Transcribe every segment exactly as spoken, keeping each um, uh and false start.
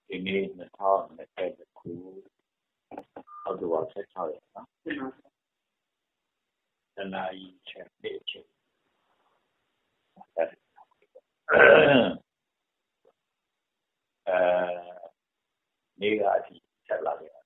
ဒီနေ့နှစ်ထောင်နှစ်ဆခုအောက်တိုဘာဆက်၆ရက်နော်တနာရီချက်တစ်ချက်အဲနေကအထိဆက်လာတယ်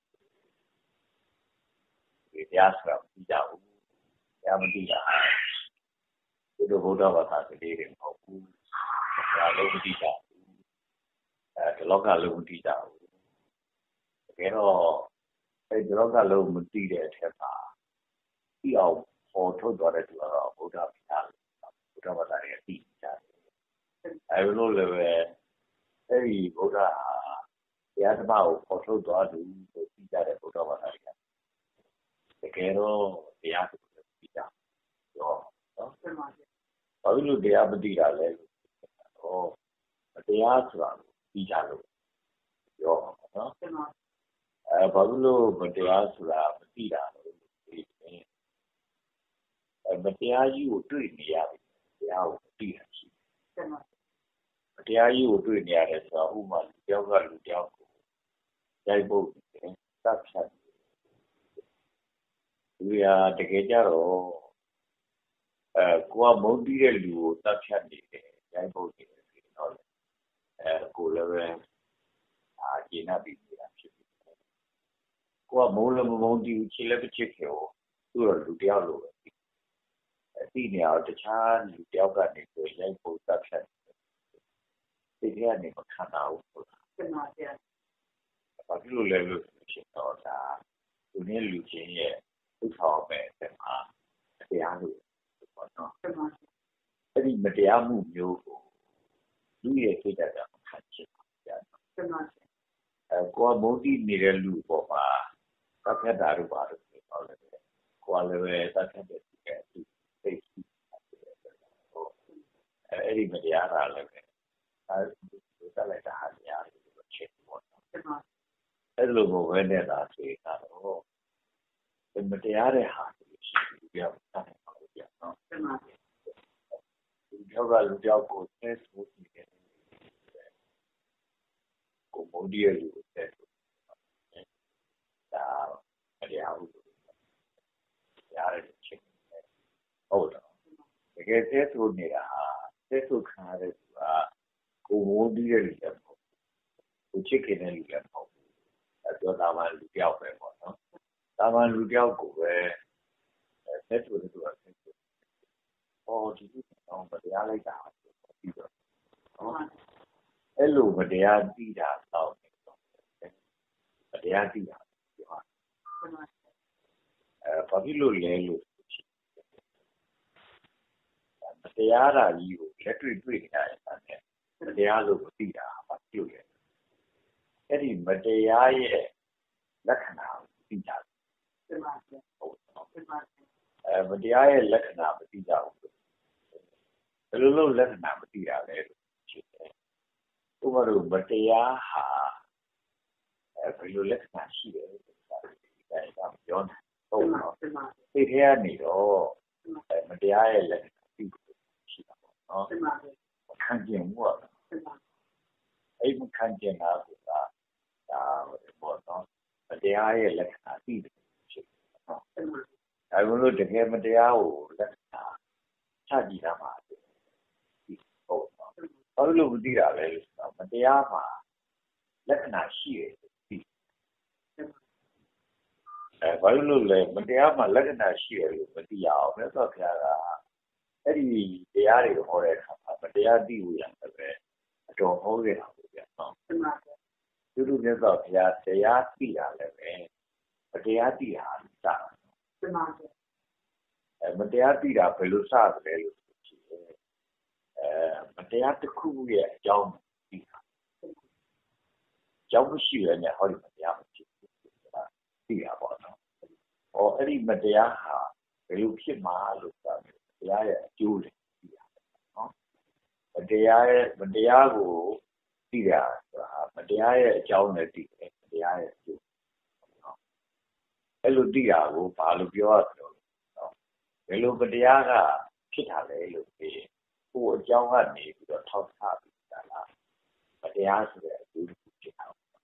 ဒီတရားဆိုတာမသိကြဘူးတရားမသိတာဒီလိုဘုရားဘာသာကလေးတွေမဟုတ်ဘူးဒါလုံးမသိကြဘူးအဲဒီလောကလုံးမသိကြဘူးတကယ်တော့အဲဒီလောကလုံးမသိတဲ့အထက်မှာသိအောင်ပေါ်ထုတ်သွားတဲ့သူကတော့ဘုရားပြတာဘုရားဘာသာရဲ့သိကြတယ်အဲလိုလည်းပဲအဲဒီဘုရားတရားဓမ္မကိုပေါ်ထုတ်သွားသူကိုသိကြတဲ့ဘုရားဘာသာတွေကတကယ်တော့တရားကိုသိကြတော့နော်ဘာလို့တရားမသိတာလဲတော့တရားဆိုတာသိကြလို့ပြောနော်အဲဘာလို့မတရားဆိုတာမသိတာလဲဒီအဲမတရားကြီးကိုတွေ့နေရတယ်တရားကိုသိတာရှိတယ်မတရားကြီးကိုတွေ့နေရတယ်ဆိုတော့ဥပမာလူတယောက်ကလူတယောက်ကိုရိုက်ဖို့တယ်သတ်ဖြတ်လူရတကယ်ကြတော့အဲကိုကမုန်းတီးတဲ့လူကိုသတ်ဖြတ်နေတယ်ရိုက်ဖို့တယ်ဆိုတော့အဲကိုလည်းပဲအာကျင်းပြီးနေတာဖြစ်တယ်ကိုကမုန်းလည်းမမုန်းတီးဘူးချစ်လည်းမချစ်ခဲ့ဘူးသူတော့လူတယောက်လိုပဲအသိနေအောင်တခြားလူတယောက်ကနေကိုရိုက်ဖို့သတ်ဖြတ်ဒီကနေမခံတာဘူးဆိုတာပြန်ပါဗျာဘာဖြစ်လို့လဲလို့ဖြစ်တော့ဒါသူနဲ့လူချင်းရဲ့ဥစ္စာပဲတဲ့မှာတရားလို့ပေါ့နော်အဲ့ဒီမတရားမှုမျိုးကိုလူရဲ့စိတ်ဓာတ်ကမခံချင်ဘူးဗျာအဲကိုကမုန်းတိနေတဲ့လူပေါ်မှာသတ်ဖြတ်တာတို့ပါလို့ပြောတယ်ကိုကလည်းပဲသတ်ဖြတ်တဲ့သူရဲ့သူစိတ်ရှိဟုတ်အဲ့ဒီမတရားတာလည်းပဲအဲတက်လိုက်တာဟာတရားလို့ချက်ပေါ့နော်အဲ့လိုမျိုးပဲနေတာဆိုတော့မတရားတဲ့ဟာကိုရှိပြီးတော့တတ်တယ်ပေါ့ဗျာနော်ဒီယောဂလူကြောက်ကိုဆက်ဆိုနေတယ်ကိုမုန်းဒီရလူဆက်ဆိုဒါမတရားဘူးရားတဲ့ချက်ဟုတ်လားတကယ်ဆက်ဆိုနေတာဆက်ဆိုခံရတဲ့သူကကိုမုန်းဒီရလူလည်းမဟုတ်ဘူးကိုချစ်ခင်တဲ့လူလည်းမဟုတ်ဘူးအဲတော့ဒါမှလူကြောက်ပဲပေါ့နော်ဒါမှလူတယောက်ကိုပဲဆက်ဆိုတဲ့သူကဆက်ဆိုဟောဒီလိုတော့မတရားလိုက်တာပြီးတော့အဲ့လိုမတရားသိတာတော့မတရားသိတာပြောအဲဘာဖြစ်လို့လဲလို့မတရားတာကြီးကိုလက်တွေ့တွေ့နေရတယ်တဲ့မတရားလို့မသိတာဘာဖြစ်လို့လဲအဲ့ဒီမတရားရဲ့လက္ခဏာကိုသိကြတယ်ဟုတ်အဲမတရားရဲ့လက္ခဏာမသိကြဘူးဘယ်လိုလုပ်လက္ခဏာမသိတာလဲဖြစ်တယ်ဥပမာလို့မတရားဟာအဲဘယ်လိုလက္ခဏာရှိတယ်ဆိုတာဒီတိုင်းကပြောနေဟုတ်တော့သိထဲကနေတော့အဲမတရားရဲ့လက္ခဏာသိဖို့ရှိတာပေါ့နော်ခံကျင်မှုကအဲ့မခံကျင်တာကဒါပေါ့နော်မတရားရဲ့လက္ခဏာသိတယ်ဖြစ်တယ်နော်ဒါဘလို့တကယ်မတရားကိုလက္ခဏာချကြည့်တာပါဟုတ်တော့ဘာလို့မသိတာလဲဆိုတော့မတရားမှာလက္ခဏာရှိတယ်သိအဲဘာလို့လဲမတရားမှာလက္ခဏာရှိတယ်လို့မသိရအောင်မြတ်စွာဘုရားကအဲ့ဒီတရားတွေဟောတဲ့အခါမှာမတရားသိဖို့ရတယ်ပဲအတော်ဟောခဲ့တာပေါ့ဗျာနော်သူတို့မြတ်စွာဘုရားတရားသိတာလည်းပဲမတရားသိတာစတာအဲမတရားသိတာဘယ်လိုစတယ်လို့ဆိုချင်အဲမတရားတစ်ခုရဲ့အကြောင်းသိတာအကြောင်းမရှိရတဲ့ဟောဒီမတရားမဖြစ်ဘူးဆိုတာသိတာပေါ့နော်ဟောအဲ့ဒီမတရားဟာဘယ်လိုဖြစ်မှာလို့ဆိုတာတရားရဲ့အကျိုးတွေသိတာနော်မတရားရဲ့မတရားကိုသိတာဆိုတာမတရားရဲ့အကြောင်းနဲ့သိတယ်မတရားရဲ့အကျိုးနော်အဲ့လိုသိတာကိုဘာလို့ပြောရသလဲနော်ဘယ်လိုမတရားကဖြစ်တာလဲလို့ပြောရင်ကိုယ်အကြောင်းကနေပြီးတော့ထောက်ထားပြီးတာလားမတရားဆိုတဲ့အကျိုးကိုဖြစ်တာ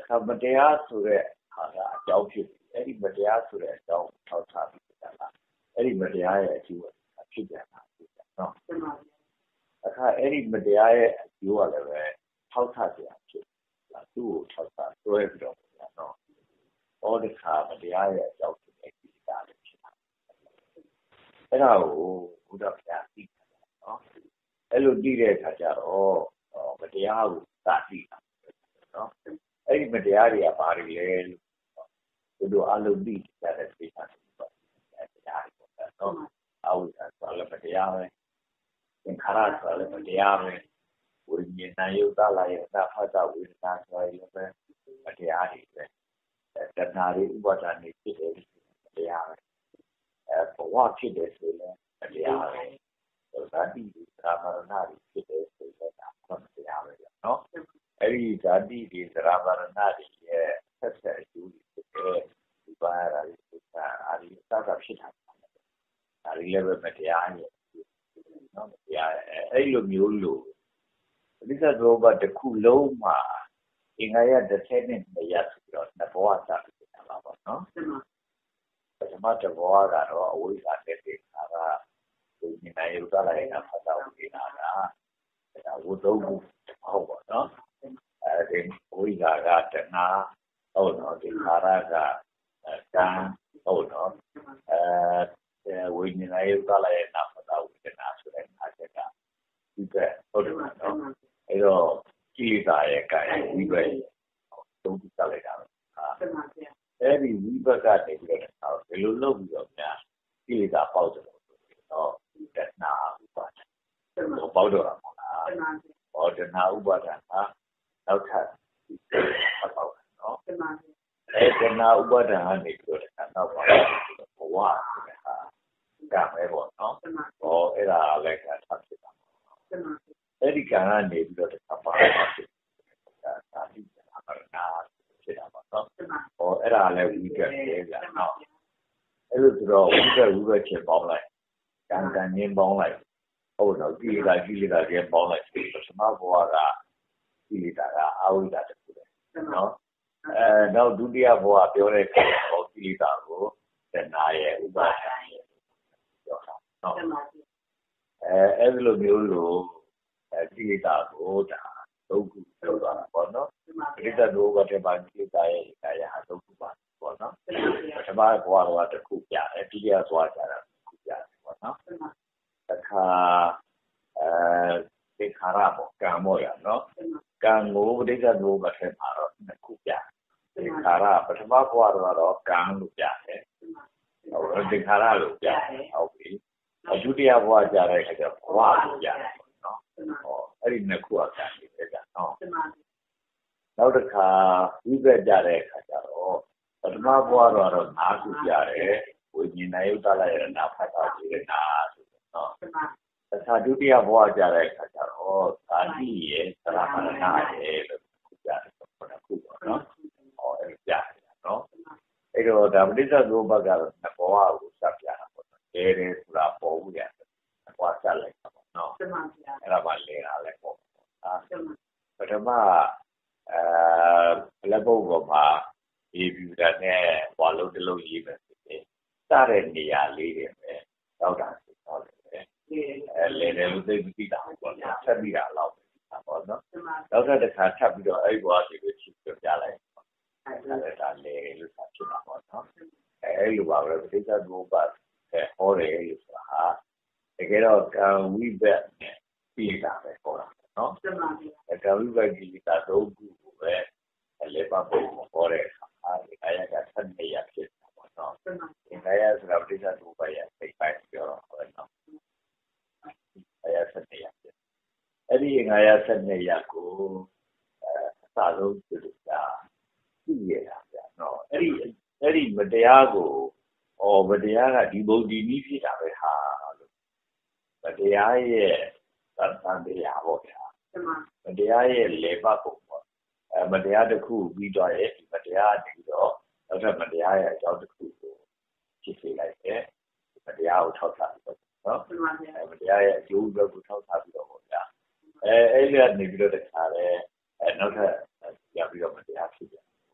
ခါမတရားဆိုတဲ့ဟာကအကြောင်းဖြစ်ပြီးအဲ့ဒီမတရားဆိုတဲ့အကြောင်းထောက်ထားပြီးတာလားအဲ့ဒီမတရားရဲ့အကျိုးဖြစ်ပြန်တာဖြစ်တယ်နော်အခါအဲ့ဒီမတရားရဲ့အကျိုးကလည်းပဲထောက်ထားပြန်ဖြစ်လာသူ့ကိုထောက်ထားတွဲပြီးတော့နော်ဟောဒီခါမတရားရဲ့အကြောင်းဖြစ်တဲ့ကိစ္စလေးဖြစ်တာအဲ့ဒါကိုဘုရားဗျာသိတယ်နော်အဲ့လိုသိတဲ့အခါကျတော့မတရားကိုသာသိတာနော်အဲ့ဒီမတရားတွေကဘာတွေလဲလို့တို့အလုံးသိကြတဲ့ကိစ္စတွေပေါ့အဲ့တရားတွေပေါ့နော်အဝိဇ္ဇာဆိုလည်းမတရားပဲသင်္ခါရဆိုလည်းမတရားပဲဝိညာဉ်ယုတ်တလာရဲ့အဖတ်တဝေဒနာဆိုရင်လည်းမတရားတွေပဲတဏှာတွေဥပါဒာတွေဖြစ်တယ်မတရားပဲအဲဘဝဖြစ်တယ်ဆိုလည်းမတရားပဲဇာတိသရမရဏတွေဖြစ်တယ်ဆိုလည်းဒါမတရားပဲနော်အဲ့ဒီဇာတိတွေသရမရဏတွေရဲ့ဆက်ဆက်အကျိုးတွေဖြစ်တယ်ဒီပါရတာဒီစာအားဒီစကားဖြစ်တာဒါတွေလည်းပဲမတရားရဲ့နော်မတရားအဲ့လိုမျိုးလို့ပဋိစ္စသောဘတစ်ခုလုံးမှာအင်္ဂါရတစ်ထက်နဲ့မရဆိုပြီးတော့နှစ်ဘဝစပြီးတာပါပေါ့နော်ပထမတစ်ဘဝကတော့အဝိဇ္ဇာတဲ့တဲ့ခါကဒီဉာဏ်ယုတ်တလာရဲ့ဖတ်တာဝိနာကဒါဝတ္တုဟုတ်ပါနော်အဲဒီဝိဇ္ဇာကတဏှာဟုတ်နော်ဒီခါရကကံဟုတ်နော်အဲဝိညာဉ်ယုတ်တလာရဲ့ဖတ်တာဝိနာဆိုတဲ့အခါကျကဒီကဟုတ်တယ်နော်အဲ့တော့ကိလေသာရဲ့ကံရဲ့ဝိဘက်သုံးခုတက်လိုက်တာပဲအဲ့ဒီဝိဘက်ကနေပြီးတော့ဒီလိုလုပ်ပြီးတော့များကိလေသာပေါက်တယ်တော့တဏှာဥပါဒံပေါက်တော့တာမဟုတ်လားဟောတဏှာဥပါဒံဟာနောက်ထပ်ပေါက်တယ်နော်အဲ့တဏှာဥပါဒံကနေပြီးတော့နောက်ပါဘဝဆိုတာဟာကံပဲပေါ့နော်ဟောအဲ့ဒါလည်းကထပ်ဖြစ်တာအဲ့ဒီကံကနေပြီးတော့တစ်ခါပါဖြစ်တာဒါဒီအမရဏဖြစ်တာပေါ့နော်ဟောအဲ့ဒါလည်းဝိကဲကြနော်အဲ့လိုဆိုတော့ဝိကဲဝိကဲချက်ပေါင်းလိုက်ကံကံရင်းပေါင်းလိုက်ဟုတ်တော့ကိလေသာကိလေသာကျင်းပေါင်းလိုက်ပထမဘဝကကိလေသာကအဝိဇ္ဇာတစ်ခုပဲနော်အဲနောက်ဒုတိယဘဝပြောတဲ့ကိလေသာကိုတဏှာရဲ့ဥပါဒံရဲ့ပြောတာနော်အဲအဲ့လိုမျိုးလို့ကိလေသာကိုဒါသုံးခုပြောတာပေါ့နော်ကိလေသာတို့ဘာတဲ့ဘာကိလေသာရဲ့ကာယဟာသုံးခုပါပေါ့နော်ပထမဘဝတော့တစ်ခုပြတယ်ဒုတိယဘဝကျတော့တစ်ခုပြတယ်ပေါ့နော်တစ်ခါအဲသင်္ခါရပေါ့ကံပေါ့ရနော်ကံကိုပဋိစ္စတို့ဘာတဲ့မှာတော့နှစ်ခုပြသင်္ခါရပထမဘဝတော့ကံလို့ပြတယ်ဟုတ်သင်္ခါရလို့ပြတယ်ဟုတ်ပြီဒုတိယဘဝကျတဲ့အခါကျဘဝလို့ပြတယ်နော်ဟောအဲ့ဒီနှစ်ခုအကံတွေပဲကြနော်နောက်တစ်ခါဝိပက်ကြတဲ့အခါကျတော့ပထမဘဝတော့ငါးခုပြတယ်ဝိညာဉ်ယုတ်တလာရဲ့နာဖတ်တာဒီနာဆိုတော့နော်အခါဒုတိယဘဝကြတဲ့အခါကျတော့ဇာတိရဲ့သရမရဏရဲ့လို့ပြတယ်ပေါ့နော်ခုပေါ့နော်ဟောအဲ့ပြတယ်နော်အဲ့တော့ဒါပဋိစ္စသမုပ္ပါဒ်ကတော့နှစ်ဘဝကိုစပြတာပေါ့နော်အဲတယ်ဆိုတာပေါ်ဘူးရတယ်ဘဝဆက်လိုက်တာပေါ့နော်အဲ့ဒါမှလဲတာလဲပေါ့အာပထမအဲလက်ပုတ်ပေါ်မှာဒီပြူတာနဲ့ဘဝလုံးတစ်လုံးရေးမယ်ဖြစ်တယ်စတဲ့နေရာလေးတွေပဲတော့တာဆိုတော့လေအဲလဲတယ်လို့သိပြီးတာပေါ့နော်ဆက်ပြီးတာတော့ပေါ့နော်နောက်တစ်ခါထပ်ပြီးတော့အဲ့ဘဝစီကိုချစ်ပြပြလိုက်အဲ့ဒါလဲလို့ဆက်ဖြစ်တာပေါ့နော်အဲ့လိုပါပဲပဋိစ္စသမုပ္ပါဒ်ဟောတယ်လို့ဆိုတာဟာတကယ်တော့ကံဝိဘက်နဲ့ပြည်တာပဲဟောတာနော်ကံဝိဘက်ကြီးတာတော့ခုကိုပဲလေပါပုံဟောတဲ့အခါအဲဒီအရာကဆက်နေရဖြစ်တာပေါ့နော်ဒီအရာဆိုတာပဋိစ္စသမုပ္ပါဒ်ရဲ့စိတ်ပိုင်းပြောတော့ဟောနော်အရာဆက်နေရဖြစ်အဲ့ဒီအရာဆက်နေရကိုအဲအစဆုံးပြုလို့တာကြည့်ရတာဗျာနော်အဲ့ဒီအဲ့ဒီမတရားကိုဩမတရားကဒီဘုံဒီနည်းဖြစ်တာပဲဟာလို့မတရားရဲ့သံသံတရားပေါ့ဗျာမတရားရဲ့လေပတ်ပုံပေါ့အဲမတရားတစ်ခုပြီးတော့ရဲ့ဒီမတရားတည်တော့နောက်ထပ်မတရားရဲ့အကြောင်းတစ်ခုကိုဖြစ်စေလိုက်တယ်မတရားကိုထောက်ထားပြီးတော့နော်အဲမတရားရဲ့အကျိုးဘက်ကိုထောက်ထားပြီးတော့ပေါ့ဗျာအဲအဲ့ဒီကနေပြီးတော့တခါလဲအဲနောက်ထပ်ပြပြီးတော့မတရားဖြစ်တယ်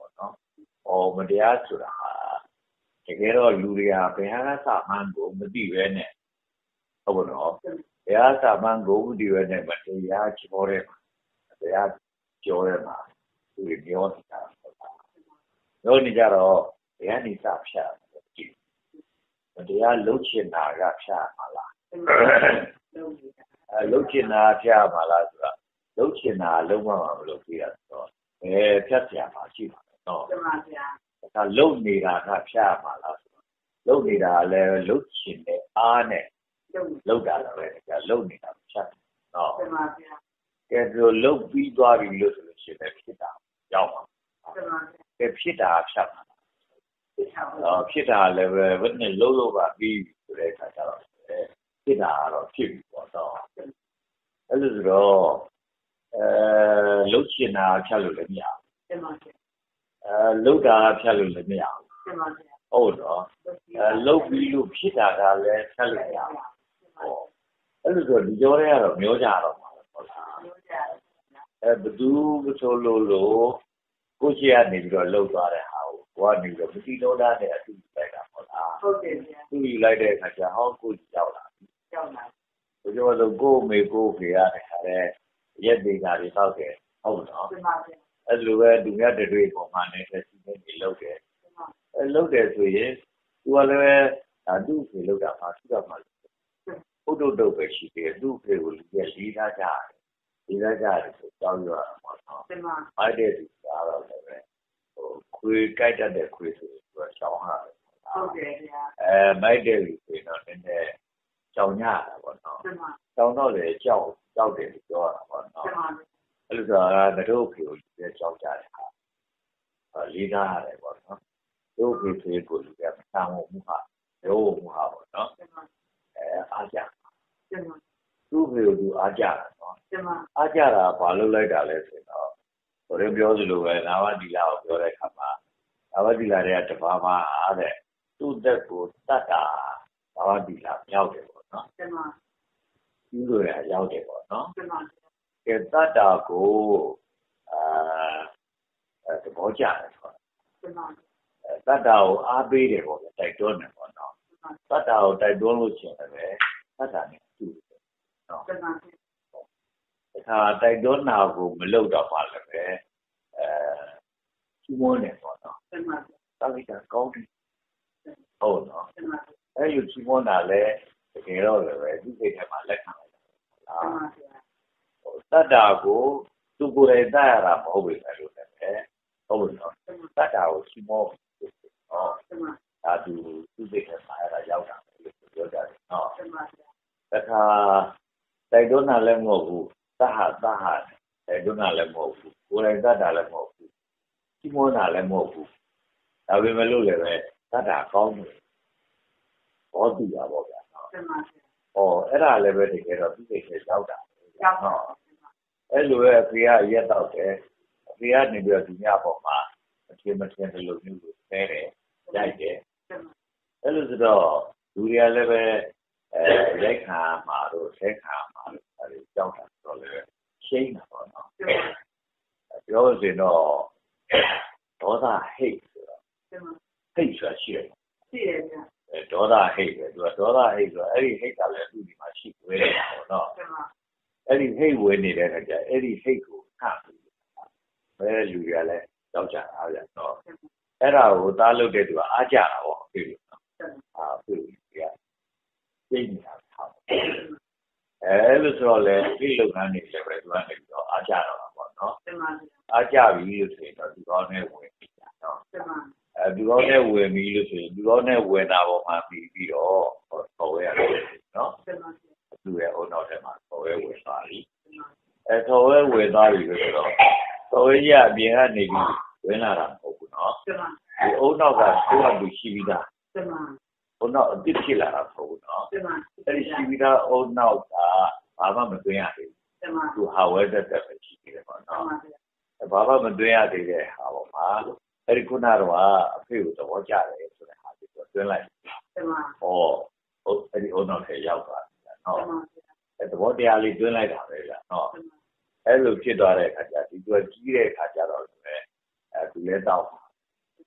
哦，没得呀，做啦，这个咯，路里啊，别还三万个没地位呢，好不孬？别还三万个没地位呢，没得呀，交的嘛，别呀，交的嘛，就是鸟你家，鸟你家咯，别呀你咋骗？没得呀，六千哪个骗嘛啦？呃，六千哪骗嘛啦是吧？六千哪六万嘛不六千啊？哦，哎，骗骗嘛去嘛，哦。他六年啦，他骗嘛啦。六年啦，来六千的啊呢，六大了呗，叫六年啦骗，哦。这就六比多比六十现在骗大，要嘛？这骗大骗嘛？哦，骗大来呗，问你六六吧比出来看下了，哎，骗大了骗不到，那就是说，呃，六千呐骗六零呀，呃，六大骗六零呀。哦，喏，呃，六比六皮大个来骗六呀，哦，那是说你叫来了，苗家了嘛，好啦，呃，不都不说路路，过去啊那个路大的好，我那个不知道哪的都来的好啦，都来的他家好过去叫啦，我就话都过没过去啊，那个也得家里到的，好不喏，呃，如果东亚这对方嘛，那个今天你路的。呃，老的所以，我嘞单独去老家嘛，去干嘛？好多都不是的，都去我也离他家，离他家的是教育啊，我操，买的是啥了对不？哦，亏改着的亏是个小孩儿，呃，买的是亏呢，现在教伢了我操，教到的教教的多了我操，那个那都赔我这教家的哈，呃，离他的我操。都可以推过去的，上午不好，下午不好，喏，哎，阿家，都可以有阿家了，喏，阿家了，把路来着来是喏，我这表示路呗，哪怕地拉我表来看嘛，哪怕地拉的这爸爸阿的，都在过大大，哪怕地拉要的不喏，有路也要的不喏，给大大过，呃，呃，怎么讲呢？大道阿贝的我们带多呢，我喏，大道带多路线的呗，大道呢住的，喏，他带多那个没漏到话了呗，呃，出门呢我喏，大概讲高的，哦喏，还有出门哪嘞，这个了了呗，你可以看嘛来看啊，大道个都过来带了，冇为来路的呗，哦喏，大道出门。哦，啊，就就这个买了腰上，有点哦。那他在多那来蘑菇，大哈大哈，在多那来蘑菇，过来大大来蘑菇，去摸那来蘑菇，那边没路来呗，大大高的，高低啊，我讲哦。哦，那来呗，这个就这个腰上，哦，哎，路哎，飞啊也到的，飞啊那边就伢宝嘛，天没天的路牛路来的。来的，那就是说，路里那边，呃，来看马路，来看马路，那里交通说的新的喏，主要是喏，多大黑色，黑色线，呃，多大黑色，对吧？多大黑色，哎，黑下来路里嘛是回来喏，哎，黑回来的那个，哎，黑股看，哎，路里来交通好像喏。အဲ့ဒါကိုသားလုပ်တဲ့သူကအားကြတာပေါ့တွေ့လို့အာတွေ့လို့ပြရသိနေတာဟုတ်အဲ့လိုဆိုတော့လေဒီလုပ်ငန်းတွေလည်းပဲသူကနေပြီးတော့အားကြတော့တာပေါ့နော်အားကြပြီလို့ဆိုရင်တော့ဒီကောင်းနဲ့ဝင်ပြီနော်အဲဒီကောင်းနဲ့ဝင်ပြီလို့ဆိုရင်ဒီကောင်းနဲ့ဝင်တာပေါ်မှာပြီးပြီးတော့ပေါ်ဝဲရတယ်နော်သူရဲ့အုံနောက်ထဲမှာပေါ်ဝဲဝင်သွားပြီအဲပေါ်ဝဲဝင်သွားပြီလို့ဆိုတော့ပေါ်ဝဲရအပြင်ကနေပြီးဝင်လာတာမဟုတ်ဘူးနော်ဒီအုံနောက်ကသူ့ဟာသူရှိပြီးသားအုံနောက်အစ်စ်ဖြစ်လာတာမဟုတ်ဘူးနော်အဲဒီရှိပြီးသားအုံနောက်ကဘာမှမသွင်းရသေးဘူးသူဟာဝဲသက်သက်ပဲရှိသေးတယ်ပေါ့နော်ဘာမှမသွင်းရသေးတဲ့ဟာပေါ့မှာအဲဒီခုနကတော့အဖေကိုသဘောကျတယ်ဆိုတဲ့ဟာကိုသွင်းလိုက်ဟောဟုတ်အဲဒီအုံနောက်ထဲရောက်သွားတယ်နော်အဲသဘောတရားလေးသွင်းလိုက်တာပဲဗျာနော်အဲလိုဖြစ်သွားတဲ့အခါကျဒီသူကြီးတဲ့အခါကျတော့လည်းအဲသူလည်းတောက်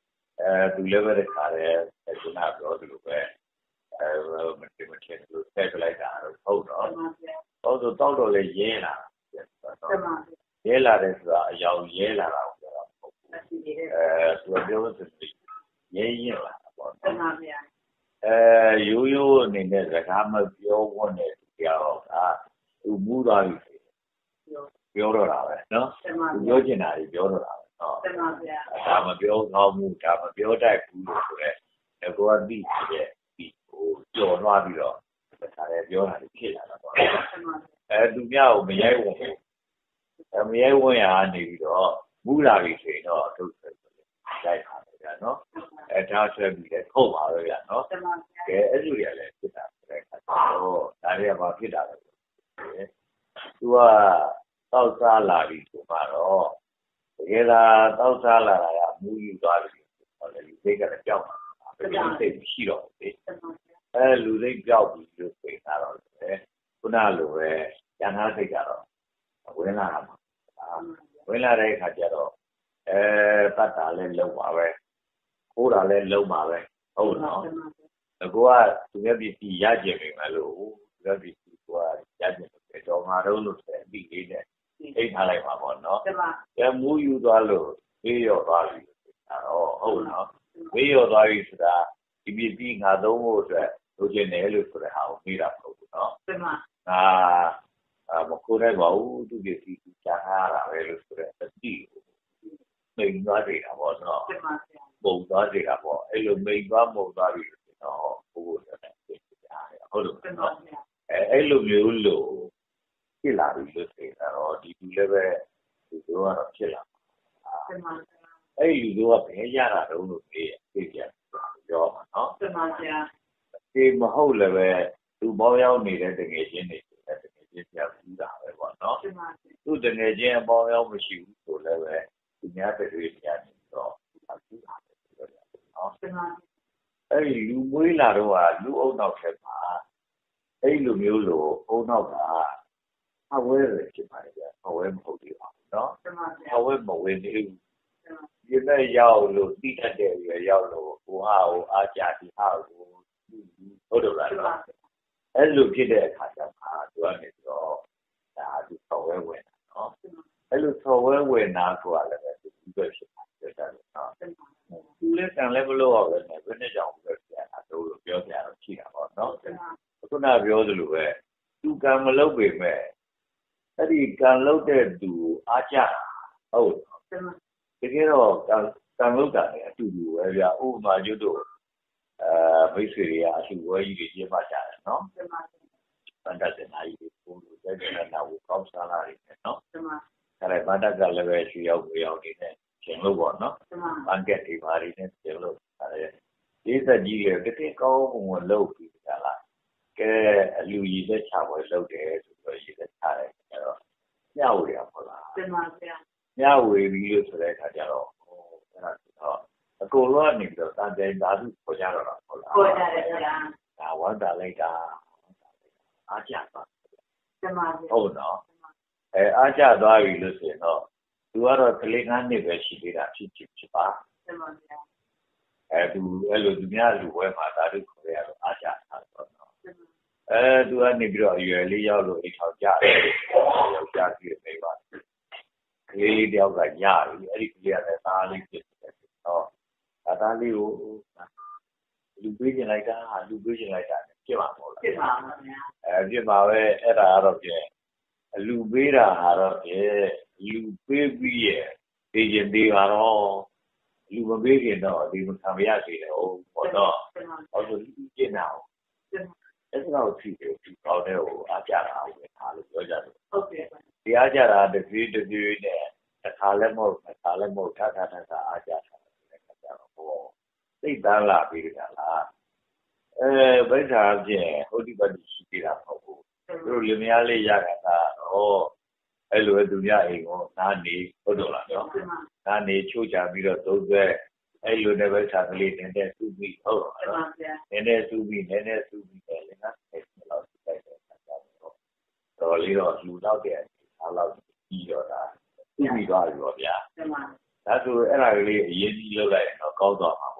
သူလည်းပဲတခါတည်းခုနပြောသလိုပဲအဲမတင်မတင်လို့ဆက်ပလိုက်တာတော့ဟုတ်တော့ဟုတ်ဆိုတောက်တော့လေရဲလာရဲလာတယ်ဆိုတာအယောင်ရဲလာတာကိုပြောတာမဟုတ်ဘူးအဲသူပြောလို့ဆိုရဲရင်လာတာပေါ့နော်အဲရိုးရိုးအနေနဲ့စကားမပြောဝတ်နေသူပြောတာသူမူးသွားပြီပြောတော့တာပဲနော်သူပြောချင်တာကြီးပြောတော့တာပဲနော်ဒါမပြောကောင်းဘူးဒါမပြောတတ်ဘူးလို့ဆိုရဲကိုကသိတယ်ဒီဟိုကြော်သွားပြီးတော့ဒါလည်းပြောတာဖြစ်လာတာပေါ့အဲသူများကိုမရိုက်ဝင်ဘူးအဲမရိုက်ဝင်ရနေပြီးတော့မူးလာပြီဆိုရင်တော့ထုတ်ဆွဲရိုက်ပါမယ်ဗျာနော်အဲဒါဆွဲပြီးလည်းထုတ်ပါပဲဗျာနော်ကဲအဲ့လိုရလည်းဖြစ်တာတဲ့အခါကျတော့ဒါတွေကဘာဖြစ်တာလဲသူကတောက်စားလာပြီဆိုမှတော့တကယ်လားတောက်စားလာတာကမူးယူသွားပြီဟောလေလူစိတ်ကလည်းကြောက်တာဘယ်လိုစိတ်ရှိတော့လေအဲလူစိတ်ကြောက်ပြီလို့ပြောတာတော့လေခုနလိုပဲကျန်သားစိတ်ကတော့ဝင်လာတာပါဝင်လာတဲ့အခါကျတော့အဲတတ်တာလည်းလုံပါပဲခိုးတာလည်းလုံပါပဲဟုတ်နော်ကိုကသူရဲ့ပစ္စည်းရကျင်နေမှလို့သူရဲ့ပစ္စည်းကရကျင်တယ်တော့ငါတို့လို့ဆိုအပြီးလေးနဲ့အိတ်ထားလိုက်ပါပေါ့နော်အဲမူးယူသွားလို့ပြေးရော်သွားပြီအဲ့တော့ဟုတ်နော်ပြေးရော်သွားပြီဆိုတာဒီပစ္စည်းငါသုံးဖို့အတွက်လိုချင်တယ်လို့ဆိုတဲ့ဟာကိုမေးတာမဟုတ်ဘူးနော်ငါမခိုးနိုင်ပါဘူးသူပစ္စည်းချားတာပဲလို့ဆိုတဲ့အတိကိုမိန်သွားနေတာပေါ့နော်ပုံသွားနေတာပေါ့အဲ့လိုမိန်သွားပုံသွားပြီတော့ဘိုးဘိုးလည်းသိကြတယ်ဟုတ်လို့နော်အဲအဲ့လိုမျိုးလို့ဖြစ်လာပြီလို့ဆိုတာတော့ဒီလူလည်းပဲဒီလိုကတော့ဖြစ်လာအဲ့ဒီလူကဘယ်ရတာတုံးလို့ပြေးပြေးပြန်ပြောမှာနော်မှန်ပါဗျာဒီမဟုတ်လည်းပဲသူပေါင်းရောက်နေတဲ့တကယ်ချင်းတွေတကယ်ချင်းပြဘူးတာပဲပေါ့နော်သူတကယ်ချင်းအပေါင်းရောက်မရှိဘူးဆိုလည်းပဲဒီများတွေပြန်နေတော့ဘူးတာပဲပြောရတယ်နော်အဲ့ဒီလူမွေးလာတော့ကလူအုပ်နောက်ထက်မှာအဲ့လိုမျိုးလို့အုံနောက်ကအဝဲရဖြစ်ပါလေအဝဲမဟုတ်သေးပါဘူးနော်အဝဲမဝင်သေးဘူးဒီမဲ့ရောက်လို့တိတတ်တဲ့ရွယ်ရောက်လို့ဟိုဟာဟိုအားကြဒီဟာကိုဟုတ်တယ်လားနော်အဲ့လိုဖြစ်တဲ့အခါကျမှသူကနေပြီးတော့ဒါဒီဆော်ဝဲဝင်တာနော်အဲ့လိုဆော်ဝဲဝင်တာဆိုတာလည်းပဲသူပဲဖြစ်တာပြောကြတယ်နော်သူလည်းတန်လည်းမလို့ရပဲနဲ့ဘယ်နဲ့ကြောင့်ပဲပြန်တာတို့လို့ပြောကြတော့ရှိတာပေါ့နော်ခုနပြောသလိုပဲသူကံမလုပ်ပေမဲ့အဲ့ဒီကံလုပ်တဲ့သူအားကြဟုတ်တကယ်တော့ကံကံလုပ်တာလည်းအတူတူပဲဗျာဥပမာကျွတ်တို့အဲမိတ်ဆွေတွေကအတူဝဲကြီးတွေပြပါကြတယ်နော်တန်တတဲ့နိုင်တွေပုံလို့တဲ့တဲ့နာကိုကောက်စားလာတယ်နော်အဲ့ဒါဘာတကလည်းပဲရွှေရောက်ဝေရောက်နေတဲ့ရှင်လို့ပေါ့နော်ဘန်ကက်ဒီပါရီနဲ့ရှင်လို့အဲ့ဒါဒီသက်ကြီးတွေတကယ်ကောင်းပုံလုပ်ပြီးကြလားကဲအလူကြီးသက်ချပွဲလုပ်တယ်ဆိုတော့ရေးသက်ချတယ်အဲ့တော့ညဝေရပေါ့လားတင်ပါဗျာညဝေပြီးလို့ဆိုတဲ့အခါကျတော့ဟိုအဲ့ဒါဆိုတော့အကုန်လုံးကနေပြီးတော့တန်တဲ့ဓာတ်ပေါ်ကြတော့တာဟုတ်လားပေါ်ကြတယ်ဗျာဒါဝမ်းတာလိုက်တာအားကြပါတင်ပါဗျာဟုတ်နော်အဲအားကြသွားပြီလို့ဆိုရင်တော့သူကတော့ကလေးငါးနှစ်ပဲရှိသေးတာဖြစ်ဖြစ်ဖြစ်ပါတင်ပါဗျာအဲသူအဲ့လိုသူများလူဝဲမှာဓာတ်ခေါ်ရတော့အားကြတာတော့အဲသူကနေပြီးတော့အရွယ်လေးရောက်လို့အိတ်ထောင်ကြတယ်ယောက်ျားကြီးနေပါကလေးလေးတယောက်ကညပြီအဲ့ဒီကလေးကလည်းသားလေးဖြစ်တယ်တော့သားလေးကိုလူပေးချင်လိုက်တာလူပေးချင်လိုက်တာဖြစ်မှာပေါ့လားဖြစ်ပါပါဗျာအဲဖြစ်ပါပဲအဲ့ဒါကတော့ပြည့်အလူပေးတာဟာတော့ပြည့်လူပေးပြီးရဲ့ဒီကျင်သေးပါတော့လူမပေးခင်တော့ဒီမခံရသေးတယ်ဟုတ်ပေါ့တော့ဟုတ်ဆိုလူကျင်တာအဲ့ဒါကိုကြည့်တယ်ဒီကောင်းတဲ့ဟိုအားကြတာပဲအားလို့ပြောကြတယ်ဟုတ်ကဲ့ဒီအားကြတာတပြေးတပြေးနဲ့တစ်ခါလည်းမဟုတ်တစ်ခါလည်းမဟုတ်ထထထထအားကြတာတဲ့ခါကျတော့ဟောသိတန်းလာပြီးကြလားအဲဗိဓာဖြင့်ဟုတ်ဒီပတိရှိသေးတာမဟုတ်ဘူးသူတို့လင်မယားလေးရတာကတော့အဲ့လိုသူများအိမ်ကိုနားနေဟုတ်တော့လားနော်နားနေချိုးချပြီးတော့သုံးသွဲအဲ့လိုနဲ့ပဲခြာကလေးနေတဲ့သူ့ပြီးဟုတ်တော့နော်နေတဲ့သူ့ပြီးနေတဲ့သူ့ပြီးတယ်လေနော်အဲ့လိုတိုက်တဲ့အခါကျတော့တော်လေးတော့လူတော့တဲ့အားလောက်ပြီးတော့ဒါသူ့ပြီးသွားပြီပေါ့ဗျာဒါဆိုအဲ့ဒါကလေးအရင်ကြီးလောက်လိုက်ရင်တော့ကောင်းသွားမှာပေါ့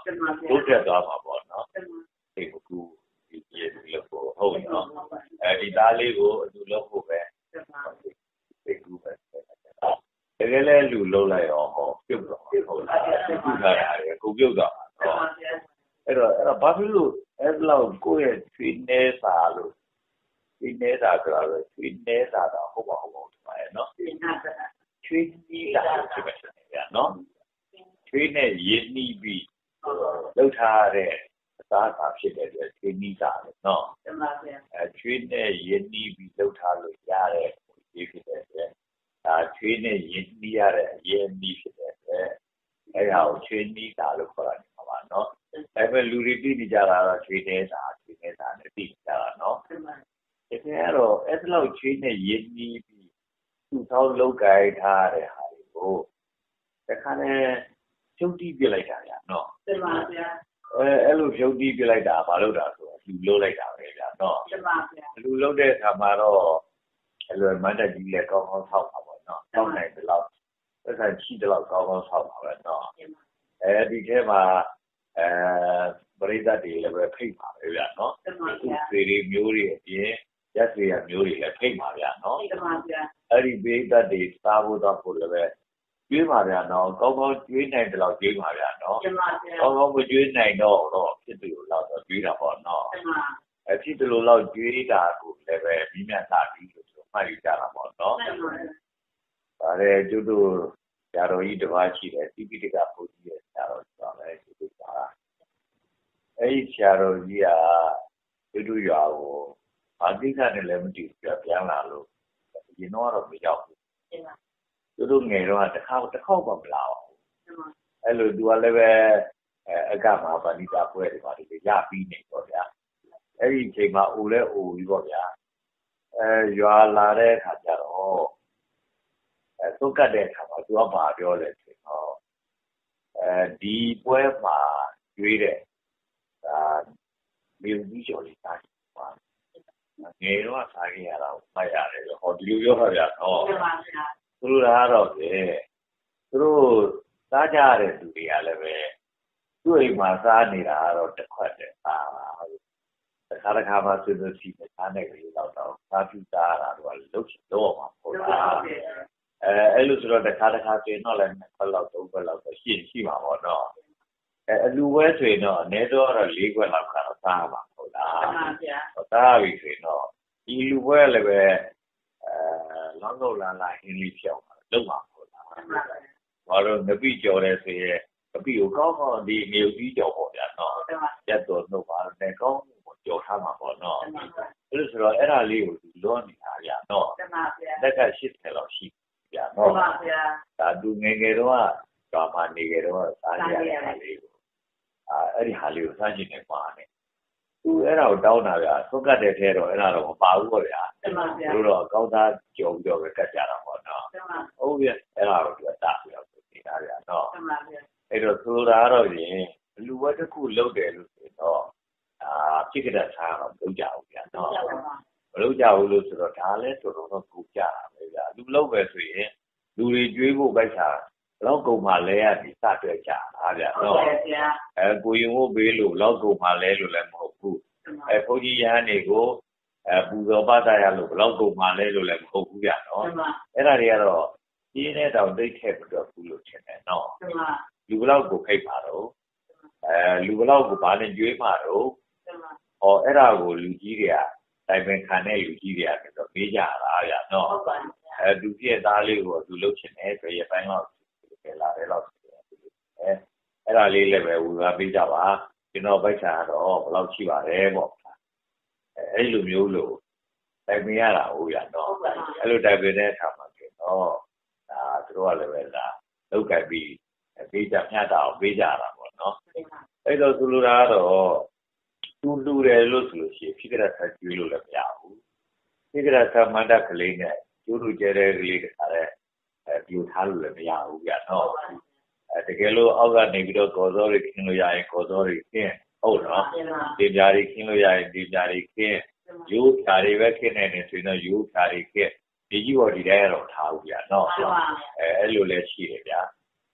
တိုးတက်သွားမှာပေါ့နော်ဒီကူဒီကျေလို့ကိုဟုတ်နော်အဲဒီသားလေးကိုအတူလုပ်ဖို့ပဲဒီကူပဲတကယ်လဲလူလုံးလိုက်ရောဟောပြုတ်တော့ဟုတ်လားပြုတ်ထားရတယ်ကိုပြုတ်တော့နော်အဲ့တော့အဲ့တော့ဘာဖြစ်လို့အဲ့လောက်ကိုယ့်ရဲ့ချွေးနေစာလို့ချွေးနေတာကြတော့ချွေးနေတာတော့ဟုတ်ပါဟုတ်ပါဒီမှာရနော်ချွေးကြီးတာဖြစ်ပဲရနော်ချွေးနဲ့ရင်းနှီးပြီးလှုပ်ထားတဲ့အသားအစာဖြစ်တဲ့အတွက်ချွေးနှီးတာလေနော်အဲချွေးနဲ့ရင်းနှီးပြီးလှုပ်ထားလို့ရတဲ့ဒီဖြစ်တဲ့အတွက်ဒါချွေးနဲ့ရင်းနှီးရတဲ့အရင်းနှီးဖြစ်တဲ့အတွက်အဲဒါကိုချွေးနှီးတာလို့ခေါ်တာဒီမှာပါနော်ဒါပေမဲ့လူတွေသိနေကြတာတော့ချွေးနေတာချွေးနေတာနဲ့သိကြတာနော်တကယ်တော့အဲ့လောက်ချွေးနဲ့ရင်းနှီးပြီးသူ့သောလောက်ကြိုက်ထားတဲ့ဟာတွေကိုတခါနဲ့ဖြုတ်တီးပြလိုက်တာဗျာနော်တမန်ဗျာအဲအဲ့လိုဖြုတ်တီးပြလိုက်တာမလုပ်တာဆိုလူလုံးလိုက်တာပဲဗျာနော်တမန်ဗျာလူလုံးတဲ့အခါမှာတော့အဲ့လိုမန္တကြီးလည်းကောင်းကောင်းဆောက်ပါပေါ့နော်ဆောက်နိုင်တယ်လို့သက်ဆိုင်ရှိတယ်လို့ကောင်းကောင်းဆောက်ပါပဲနော်အဲဒီထဲမှာအဲပရိသတ်တွေလည်းပဲဖိတ်ပါပဲဗျာနော်တမန်ဗျာဒီတွေမျိုးတွေအပြင်ရက်တွေရမျိုးတွေလည်းဖိတ်ပါဗျာနော်တမန်ဗျာအဲ့ဒီပရိသတ်တွေစားဖို့တော့ဖို့လည်းပဲကျွေးပါဗျာနော်ကောင်းကောင်းကျွေးနိုင်တယ်လို့ကျွေးပါဗျာနော်ကောင်းကောင်းမကျွေးနိုင်တော့တော့ဖြစ်တယ်လို့တော့ကျွေးတာပေါ့နော်အဖြစ်တယ်လို့တော့ကျွေးတာကိုလည်းပဲပြီးမြတ်တာပြီးလို့ဆိုမှတ်ယူကြတာပေါ့နော်ဒါလည်းကျွတ်တို့ဆရာတော်ကြီးတစ်ပါးရှိတယ်တိပိဋကဘုရားရဲ့ဆရာတော်ဆိုတော့လည်းကျွတ်တို့ပါအဲ့ဒီဆရာတော်ကြီးကကျွတ်တို့ရွာကိုဘာကိစ္စနဲ့လည်းမတည်ပြပြန်လာလို့ရင်တော့တော့မရောက်ဘူးသူတို့ငယ်တော့တစ်ခါတစ်ခေါက်မှမလာပါဘူးအဲ့လိုသူကလည်းပဲအကမှာဗဏိတာပွဲတွေပါဒီရပြီးနေပေါ့ဗျာအဲ့ဒီအချိန်မှာအိုလဲအိုပြီးပေါ့ဗျာအဲရွာလာတဲ့အခါကျတော့အဲသုတ်ကတ်တဲ့အခါမှာသူကဘာပြောလဲဆိုတော့အဲဒီပွဲမှာကျွေးတဲ့ဒါမြေကြီးကျော်လေးစားပါငယ်တော့စားခဲ့ရတာကိုမှတ်ရတယ်ဟောဒီလိုပြောတာဗျာနော်သူတို့ကတော့ပဲသူတို့စားကြတဲ့သူတွေကလည်းပဲသူ့အိမ်မှာစားနေတာကတော့တစ်ခွက်တည်းအားပါတခါတခါမှဆွေးနွေးစီစားနေကြတော့တော့စားပြစားတာတော့လုတ်တော့မှာပေါ့လားအဲအဲ့လိုဆိုတော့တခါတခါဆိုရင်တော့လည်းနှစ်ခွက်လောက်သုံးခွက်လောက်တော့ရှိရှိမှာပေါ့နော်အဲအလူဝဲဆိုရင်တော့အနည်းတော့တော့လေးခွက်လောက်ကတော့စားမှာပေါ့လားမှန်ပါဗျာစားပြီဆိုရင်တော့ဒီလူဝဲလည်းပဲအဲလောင်းလို့လာလာအင်းလေးဖြောင်းလုံးမှာပေါ့လားဘာလို့ငပိကြော်လဲဆိုရင်ငပိကိုကောင်းကောင်းဒီမြေကြီးကြော်ပေါ့ဗျာနော်ရက်တော်နှုတ်ပါနဲ့ကောင်းကြော်ထားမှာပေါ့နော်အဲ့လိုဆိုတော့အဲ့ဒါလေးကိုလွန်နေတာဗျာနော်လက်ကရှစ်ဆယ်လောက်ရှိဗျာနော်ဒါသူငယ်ငယ်တော့ကဘာမှနေကြတော့စားရတဲ့ဟာလေးကိုအာအဲ့ဒီဟာလေးကိုစားချင်နေပါနဲ့သူအဲ့ဒါကိုတောင်းတာဗျာသုတ်ကတ်တဲ့ထဲတော့အဲ့ဒါတော့မပါဘူးပေါ့ဗျာတို့တော့ကောင်းသားကြော်ပြီးတော့ပဲကတ်ကြတာပေါ့နော်ဟုတ်ပြီအဲ့ဒါကိုသူကတာပြီးတော့နေတာဗျာနော်အဲ့တော့ဆိုတာတော့ရင်လူဝတ်တစ်ခုလုပ်တယ်လို့ဆိုတော့အာပြိကတထားတော့မလုပ်ကြဘူးဗျာနော်မလုပ်ကြဘူးလို့ဆိုတော့ဒါလည်းတော်တော်တော့ကူကြတာပဲဗျာလူလုပ်ပဲဆိုရင်လူတွေကျွေးဖို့ပိုက်စားလောက်ကုန်မှလဲရပြီးစတွေ့ကြတာဗျာနော်အဲကိုရင်ဖို့ဘေးလို့လောက်ကုန်မှလဲလို့လည်းမဟုတ်ဘူးအဲဘုန်းကြီးရဟန်းတွေကိုအဲပူဇော်ပသရလို့လောက်ကုန်မှလဲလို့လည်းမဟုတ်ဘူးဗျာနော်အဲ့ဒါတွေကတော့ဒီနဲ့တောင်သိထည့်ပြီးတော့ဘူးလို့ထင်တယ်နော်လူဘလောက်ကိုဖိတ်ပါတော့အဲလူဘလောက်ကိုဘာနဲ့ကျွေးမှာတော့ဟောအဲ့ဒါကိုလူကြီးတွေကတိုင်ပင်ခံတဲ့လူကြီးတွေကတော့မေးကြတာဗျာနော်အဲသူပြည့်သားလေးကိုသူလှုပ်ချင်တယ်ဆိုရပိုင်းတော့လာတယ်တော့အဲအဲ့ဒါလေးလည်းပဲဝေဖန်ပေးကြပါကျွန်တော်ပိုက်ဆံကတော့ဘယ်လောက်ရှိပါတယ်ပေါ့အဲအဲ့လိုမျိုးလို့တိုင်ပင်ရတာဟုတ်ရတော့အဲ့လိုတိုင်ပင်တဲ့အခါမှာကျတော့ဒါသူတို့ကလည်းပဲဒါလောက်ကပ်ပြီးပေးကြမျှတာအောင်ပေးကြတာပေါ့နော်အဲ့တော့သူလူတာကတော့သူလူတယ်လို့ဆိုလို့ရှိရင်ဖြစ်ကြတဲ့ဆက်ကျွေးလို့လည်းမရဘူးဖြစ်ကြတဲ့ဆက်မန္တကလေးနဲ့ကျိုးလူကျဲတဲ့ကလေးတခါလဲအဲပြူထားလို့လည်းမရဘူးဗျာနော်အဲတကယ်လို့အောက်ကနေပြီးတော့ကော်စောတွေခင်းလို့ရရင်ကော်စောတွေခင်းဟုတ်နော်ဒီပြားတွေခင်းလို့ရရင်ဒီပြားတွေခင်းရိုးဖြာတွေပဲခင်းနေတယ်ဆိုရင်တော့ရိုးဖြာတွေခင်းဒီကြီးပေါ်ဒီတိုင်းကတော့ထားဘူးဗျာနော်အဲအဲ့လိုလည်းရှိတယ်ဗျာ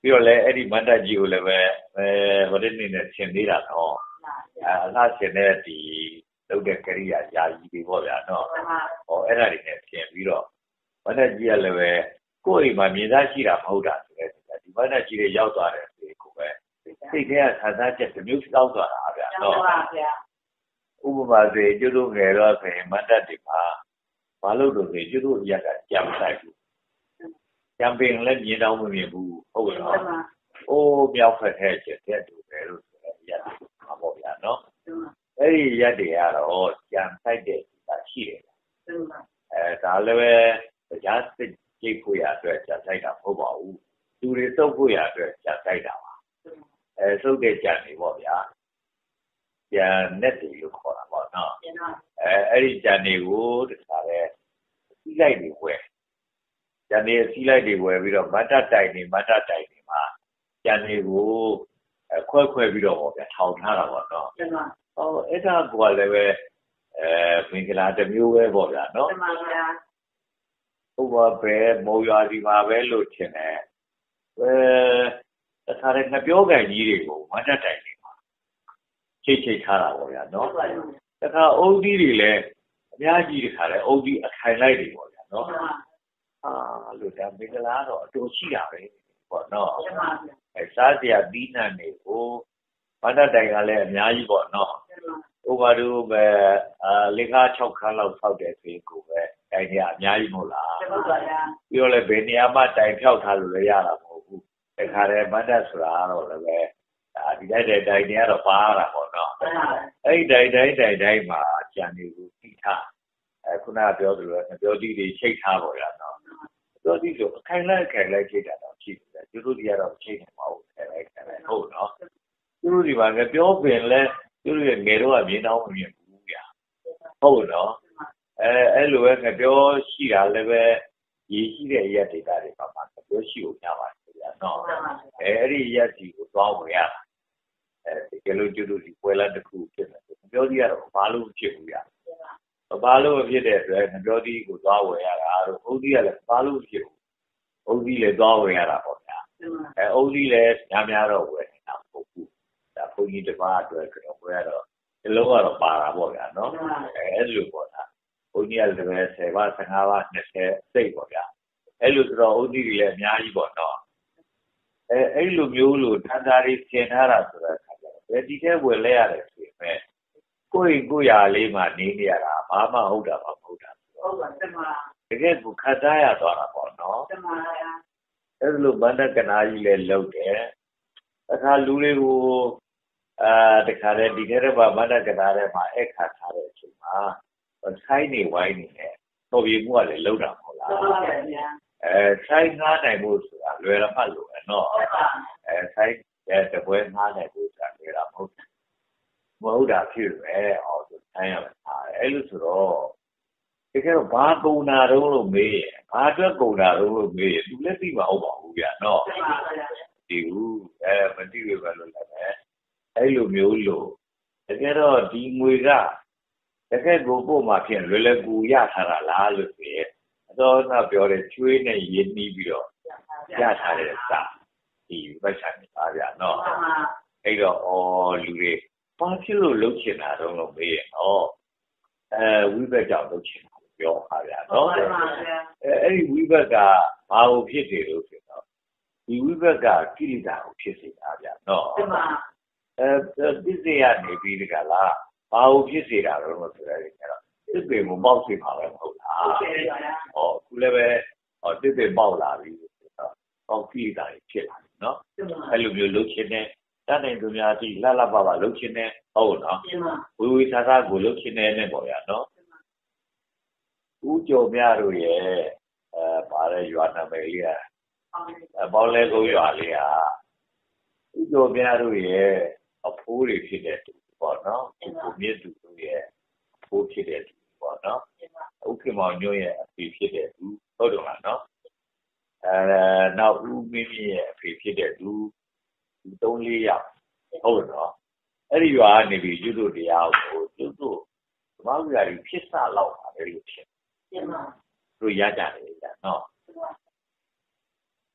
ပြီးတော့လည်းအဲ့ဒီမန္တကြီးကိုလည်းပဲအဲဟိုတဲ့နေနဲ့ဆင်သေးတာနော်အဲအလားဆင်တဲ့ဒီလုပ်တဲ့ကရိယာယာယီတွေပေါ့ဗျာနော်ဟောအဲ့ဒါတွေနဲ့ဆင်ပြီးတော့မန္တကြီးကလည်းပဲကိုယ့်အိမ်မှာမြင်သားရှိတာမဟုတ်တာဆိုတဲ့ဒီမန္တကြီးတွေရောက်သွားတယ်ဆိုကိုပဲစိတ်ထဲကခံစားချက်တစ်မျိုးတောင်းသွားတာဗျာနော်ဥပမာဆိုရင်ကျွတ်တို့ငယ်တော့ဆိုရင်မန္တတွေမှာမလုပ်လို့ဆိုရင်ကျွတ်တို့ရက်ကကြံဆိုင်ဘူးကြံပင်လည်းမြင်တော့မမြင်ဘူးဟုတ်ကဲ့နော်အိုးမြောက်ဖက်ထဲချက်တဲ့တူပဲလို့ဆိုတဲ့ရက်ပါပေါ့ဗျာနော်အဲ့ဒီရက်တွေကတော့ကြံဆိုင်တဲ့ဆိုတာရှိတယ်အဲဒါလည်းပဲကြားစိတ်ကြိတ်ဖို့ရအတွက်ကြံဆိုင်တာမဟုတ်ပါဘူးလူတွေသုတ်ဖို့ရအတွက်ကြံဆိုင်တာပါအဲသုတ်တဲ့ကြံတွေပေါ့ဗျာကြံနဲ့တွေလို့ခေါ်တာပေါ့နော်အဲအဲ့ဒီကြံတွေကိုတခါလဲစီးလိုက်တွေဝယ်ကြံတွေစီးလိုက်တွေဝယ်ပြီးတော့မတ်တတိုင်နေမတ်တတိုင်နေမှာကြံတွေကိုခွဲခွဲပြီးတော့ပေါ့ဗျာထောင်ထားတာပေါ့နော်ဟောအဲ့ဒါကလည်းပဲအဲမင်္ဂလာတစ်မျိုးပဲပေါ့ဗျာနော်မှန်ပါဗျာဥပမာပဲမော်ရွာဒီမှာပဲလို့ထင်တယ်အဲတခါတည်းငပြောကန်ကြီးတွေကိုမတ်တတိုင်နေမှာချိတ်ချိတ်ထားတာပေါ့ဗျာနော်တခါအုပ်သီးတွေလည်းအများကြီးတခါလဲအုပ်သီးအခိုင်လိုက်တွေပေါ့ဗျာနော်အာလို့ဒါမင်္ဂလာတော့အတူရှိတာပဲပေါ့နော်အဲစားစရာပြီးနှံတွေကိုမတ်တတိုင်ကလည်းအများကြီးပေါ့နော်ဥပမာတို့ပဲအာလေးကား၆ခန်းလောက်ဆောက်တယ်ဆိုရင်ကိုပဲတိုင်တွေအများကြီးမဟုတ်လားဟုတ်ပါဗျာပြီးတော့လည်းဘယ်နေရာမှတိုင်ဖြောက်ထားလို့လည်းရတာမဟုတ်ဘူးတခါတည်းမတ်တဆိုတာကတော့လည်းပဲဒါဒီတိုက်တဲ့တိုင်တွေကတော့ပါတာပေါ့နော်အဲ့ဒီတိုင်တိုင်းတိုင်တိုင်းမှာကြံတွေကိုတိထားအဲခုနကပြောသလိုပဲပြောသီးတွေချိတ်ထားပေါ့ဗျာနော်ပြောသီးဆိုအခိုင်လိုက်ခိုင်လိုက်ချိတ်တာတော့ရှိတယ်သူတို့တွေကတော့ချိတ်နေမှာဟုတ်တယ်ခိုင်လိုက်ဟုတ်နော်သူတို့ဒီမှာကပြောပင်လဲသူတို့ရဲ့ငယ်တော့ကမြင်တော့မမြင်ဘူးဗျာဟုတ်နော်အဲအဲ့လိုပဲငပြောရှိတာလည်းပဲရည်ရှိတဲ့ရက်ဒေတာတွေမှာငပြောရှိကိုညပါတယ်ဗျာနော်အဲအဲ့ဒီရက်စီကိုသွားဝင်ရတာအဲဒီကလေးကျွတ်တို့ဒီပွဲလာတစ်ခုဖြစ်တယ်ငပြောဒီကတော့ဘာလို့ဖြစ်ဘူးဗျာဘာလို့ဖြစ်တဲ့အတွက်ငပြောဒီကိုသွားဝင်ရတာတို့အုပ်ဒီကလည်းဘာလို့ဖြစ်ဘူးအုပ်ဒီလည်းသွားဝင်ရတာပေါ့ဗျာအဲအုပ်ဒီလည်းများများတော့ဝင်နေတာမဟုတ်ဘူးဒါဘုန်းကြီးတစ်ပါးအတွက်ကတော့ဘယ်တော့ဒီလုံးကတော့ပါတာပေါ့ဗျာနော်အဲအဲ့လိုပေါ့ဗျာဘုန်းကြီးကလည်းပဲဆယ်ပါးဆယ်ငါးပါးနှစ်ဆယ်စိတ်ပေါ့ဗျာအဲ့လိုဆိုတော့ဥဒိတွေလည်းအများကြီးပေါ့နော်အဲအဲ့လိုမျိုးလို့တန်တာတွေသင်ထားတာဆိုတဲ့အခါကျတော့ဘယ်ဒီထဲဝင်လဲရတယ်ဆိုရင်ပဲကိုယ့်ကိုယ်ရာလေးမှနေနေရတာဘာမှဟုတ်တာမဟုတ်တာဟုတ်ပါတမတကယ်ကိုခတ်သားရသွားတာပေါ့နော်တမဗျာအဲ့လိုဗန္ဒကနာကြီးလည်းလုပ်တယ်အခါလူတွေကိုအာတခါတည်းဒီထဲမှာဗန္ဒကနာထဲမှာအခါထားတဲ့အချိန်မှာဆိုင်နေဝိုင်းနေတယ်တော်ပြေမှုကလည်းလောက်တာမဟုတ်လားဟုတ်ပါဗျာအဲဆိုင်ငားနိုင်ဖို့ဆိုတာလွယ်ရမှလို့ပဲနော်ဟုတ်ပါအဲဆိုင်တဲ့တပွဲငားနိုင်ဖို့ဆိုတာလွယ်တာမဟုတ်ဘူးမဟုတ်တာဖြစ်ပဲအော်ဆိုဆိုင်ရမှာအဲလိုဆိုတော့တကယ်တော့ဘာကုံနာတော့လို့မေးရဘာအတွက်ကုံနာတော့လို့မေးရသူလည်းသိမှာဟုတ်ပါဘူးဗျာနော်ဟုတ်ပါဗျာဒီဘူးအဲမသိရပါလို့လည်းအဲလိုမျိုးလို့တကယ်တော့ဒီငွေကတကယ်ကိုပို့မှဖြစ်လွယ်လွယ်ကူရထားတာလားလို့ဆိုရင်အတော်ကပြောတယ်ကျွေးနဲ့ရင်းနှီးပြီးတော့ရထားတဲ့စာဒီဝက်ဆိုင်ပါဗျာနော်အဲ့တော့အော်လူတွေဘာဖြစ်လို့လှုပ်ချင်တာတော့လို့မေးရတော့အဲဝိဘက်ကြောင့်လှုပ်ချင်တာပြောပါဗျာနော်အဲအဲ့ဒီဝိဘက်ကဘာလို့ဖြစ်တယ်လို့ဆိုတော့ဒီဝိဘက်ကကိလေသာကိုဖြစ်စေတာဗျာနော်အဲပစ္စည်းရနေပြီးဒီကလားဘာလို့ဖြစ်စေတာတော့ဆိုရဲကြတော့တစ်ပင်ကိုပေါက်စေမှာပဲမဟုတ်လားဟုတ်ကဲ့ပါဗျာဟောခုလည်းပဲဟောတစ်ပင်ပေါက်လာပြီဆိုတော့ပေါက်ကိလေသာဖြစ်လာတယ်နော်အဲ့လိုမျိုးလှုပ်ချင်တဲ့တတ်နိုင်သူများဒီလှလှပပလှုပ်ချင်တဲ့ဟုတ်နော်ဝေဝေသာသာကိုလှုပ်ချင်တဲ့နဲ့ပေါ့ဗျာနော်ဦးကျော်မြတို့ရဲ့အဲပါတဲ့ရွာနာမည်လေးကအပေါင်းလဲကုန်းရွာလေးကဦးကျော်မြတို့ရဲ့အဖိုးတွေဖြစ်တဲ့သူပေါ့နော်ဒီကိုမြင့်သူတို့ရဲ့အဖိုးဖြစ်တဲ့သူပေါ့နော်ဥက္ကမောင်ညွန့်ရဲ့အဖေဖြစ်တဲ့သူဟုတ်တယ်မလားနော်အဲနောက်ဦးမင်းမြင့်ရဲ့အဖေဖြစ်တဲ့သူဒီသုံးလေးယောက်ဟုတ်နော်အဲ့ဒီရွာကနေပြီးကျွတ်တို့တရားကိုကျွတ်တို့ဓမ္မဝိဟာရီဖြစ်စလောက်ပါပဲလို့ဖြစ်တယ်တို့ရကြတယ်ကြာနော်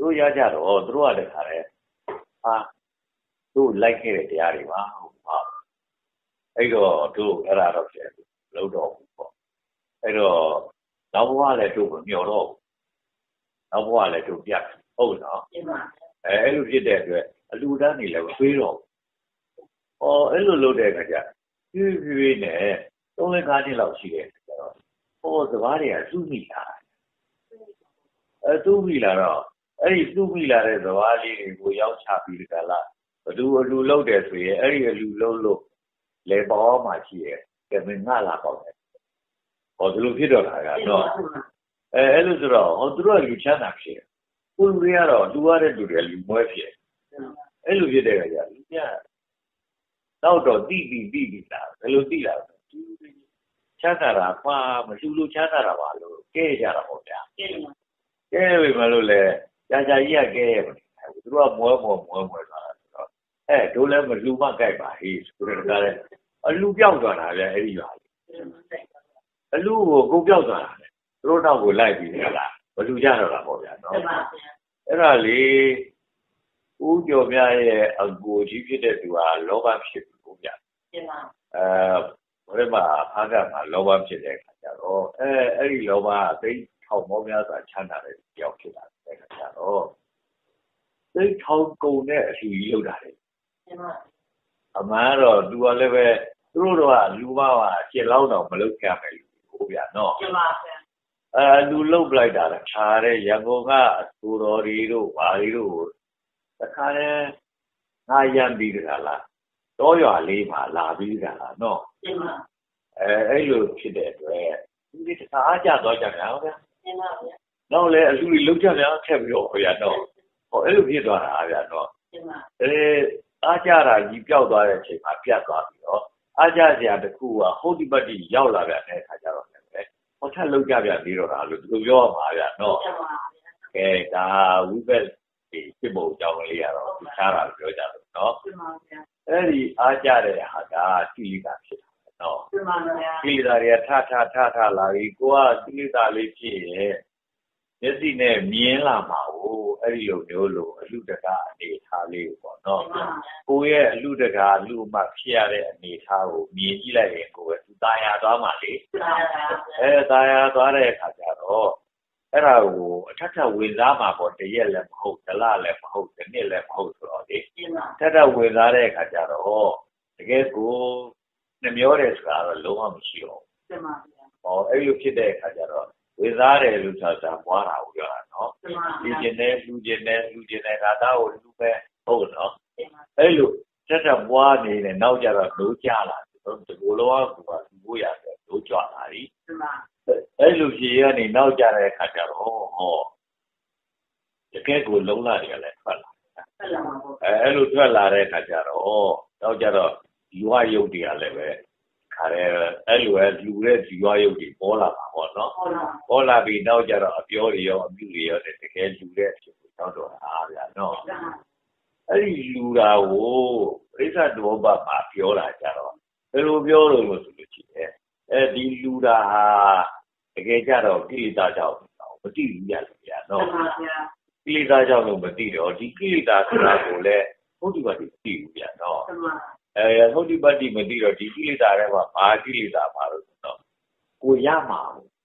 တို့ရကြတော့သူတို့ကတခါလဲဟာတို့လိုက်ခဲ့တဲ့တရားတွေပါဟာအဲ့တော့တို့အဲ့ဒါတော့ပြန်လို့တော့ဘူးပေါ့အဲ့တော့နောက်ဘဝလည်းတို့မမျှော်တော့ဘူးနောက်ဘဝလည်းတို့ပြတ်ဟုတ်နော်အဲအဲ့လိုဖြစ်တဲ့အတွက်အလူတန်းနေလည်းမပေးတော့ဘူး။အော်အဲ့လိုလုပ်တဲ့အခါကျဖြည်းဖြည်းနဲ့သုံးလကားနှစ်လောက်ရှိတဲ့အခါကျတော့ဟောစကားတွေကစုမိလာအဲစုမိလာတော့အဲ့ဒီစုမိလာတဲ့စကားလေးတွေကိုရောက်ချပြီးဒီကလာဘသူအလူလုပ်တယ်ဆိုရင်အဲ့ဒီအလူလုပ်လို့လေပေါ်မှာရှိရဲ့ကမင်းငါလာပေါ့တယ်။ဟောဒီလိုဖြစ်တော့တာကတော့အဲအဲ့လိုဆိုတော့ဟောသူတို့ကလူချမ်းသာဖြစ်တယ်။ကိုလူတွေကတော့လူရတဲ့လူတွေလူမွဲဖြစ်တယ်။အဲ့လိုဖြစ်တဲ့အခါကျလူပြနောက်တော့တိတိတိတိလာဘယ်လိုတိလာချမ်းသာတာပါမလူလူချမ်းသာတာပါလို့ကဲကြတာပေါ့ဗျာကဲပြီမလို့လဲကြာကြာကြီးကကဲရမလဲသူတို့ကမွဲမွဲမွဲမွဲသွားတာဆိုတော့အဲတို့လည်းမလူမကြိုက်ပါဟေးဆိုတော့ဒါလည်းအလူပြောက်သွားတာဗျအဲ့ဒီရွာအလူကိုကိုပြောက်သွားတာလေသူတို့တော့ကိုလိုက်ပြီးလားမလူကြတော့တာပေါ့ဗျာနော်အဲ့ဒါလေဦးကျော်မြရဲ့အကိုကြီးဖြစ်တဲ့သူကလောဘဖြစ်ဘူးဗျာအဲဘယ်မှာအားကမှာလောဘဖြစ်တဲ့အခါကျတော့အဲအဲ့ဒီလောဘအသိထောင်မောများစွာချမ်းသာတဲ့ကြောက်ဖြစ်တာတဲ့အခါကျတော့သိထောင်ကုန်တဲ့အစီအလုပ်တာလေအမှန်တော့သူကလည်းပဲသူတို့တော့လူမကရှင်းလောက်တော့မလုပ်ကြမယ်လူဟုတ်ဗျာနော်အဲလူလုတ်လိုက်တာခြားတဲ့ရန်ကုန်ကအသူတော်တွေတို့ဘာတွေတို့တခါလဲငါရံပြီးတခါလားတောရွာလေးမှာလာပြီးတခါလားနော်အဲအဲ့လိုဖြစ်တဲ့အတွက်ဒီတခါအားကြတော့ကြတယ်ဟုတ်ဗျာနောက်လဲအလူတွေလုတ်ကြတယ်ထက်ပြီးတော့ဗျာနော်ဟောအဲ့လိုဖြစ်သွားတာဗျာနော်အဲအားကြတာကြီးပျောက်သွားတဲ့အချိန်မှာပြတ်သွားပြီးတော့အားကြစရာတခုကဟုတ်ဒီပတ်တိရောက်လာပြန်တဲ့အခါကျတော့လည်းပဲဟောထက်လုတ်ကြပြန်ပြီးတော့တာလို့သူပြောမှာဗျာနော်ကဲဒါဝိပက်ဒီဖြစ်ဖို့အကြောင်းလေးရတော့သူချားတာပြောကြတယ်နော်အဲ့ဒီအားကြတဲ့ဟာကကိလေသာဖြစ်တာနော်ကိလေသာတွေကထထထထလာပြီးကိုကကိလေသာလေးဖြစ်ရဲ့မျက်စိနဲ့မြင်လာမှာကိုအဲ့ဒီလိုမျိုးလို့အလူတကာအနေထားလေးပေါ့နော်ကိုရဲ့အလူတကာလူမှဖြစ်ရတဲ့အနေထားကိုမြင်ကြည့်လိုက်ရင်ကိုပဲသူตายရသွားမှာလေအဲตายရသွားတဲ့အခါကျတော့အဲ့ဒါကိုအထက်ထပ်ဝင်စားမှာပေါ့တရက်လည်းမဟုတ်တလလည်းမဟုတ်တစ်နှစ်လည်းမဟုတ်ဆိုတော့လေထက်ထပ်ဝင်စားတဲ့အခါကျတော့တကယ်ကိုနှမျောတယ်ဆိုတာတော့လုံးဝမရှိတော့ဘူးဟောအဲ့လိုဖြစ်တဲ့အခါကျတော့ဝင်စားတယ်လို့ဆိုတာပွားတာကိုပြောတာနော်လူကျင်တယ်လူကျင်တယ်လူကျင်တယ်ဒါသားကိုလူပဲဟုတ်နော်အဲ့လိုထက်ထပ်ပွားနေတယ်နောက်ကျတော့လိုးကြလာတယ်ဒီလိုလောကကလူကိုရတယ်လိုးကြလာပြီအဲ့လိုဖြေရနေနောက်ကြတဲ့အခါကျတော့ဟောတကယ်ကိုလုံးလာတယ်လည်းထွက်လာအဲအဲ့လိုထွက်လာတဲ့အခါကျတော့နောက်ကြတော့ဒီဝရုပ်တွေကလည်းပဲခါရဲအဲ့လိုပဲလူတဲ့ဒီဝရုပ်တွေပေါ်လာပါပေါ့နော်ပေါ်လာပြီးနောက်ကြတော့အပြောတွေရောအပြုတွေရောတကယ်လူတဲ့အဖြစ်ကိုတော့တော့အားဗျာနော်အဲ့ဒီလူတာကိုပြိဿတောဘမှာပြောလာကြတော့ဘယ်လိုပြောလို့လို့ဆိုလို့ရှိတယ်အဲဒီလူတာဟာတကယ်ကြတော့ကိလေသာကြောင့်မသိဘူးကြလို့ဗျာနော်ကိလေသာကြောင့်လို့မသိတော့ဒီကိလေသာဆိုတာကိုလည်းဟုတ်ဒီပါတိသိဘူးဗျာနော်အဲဟုတ်ဒီပါတိမသိတော့ဒီကိလေသာတွေမှာဘာကိလေသာပါလို့ဆိုတော့ကိုရမှာ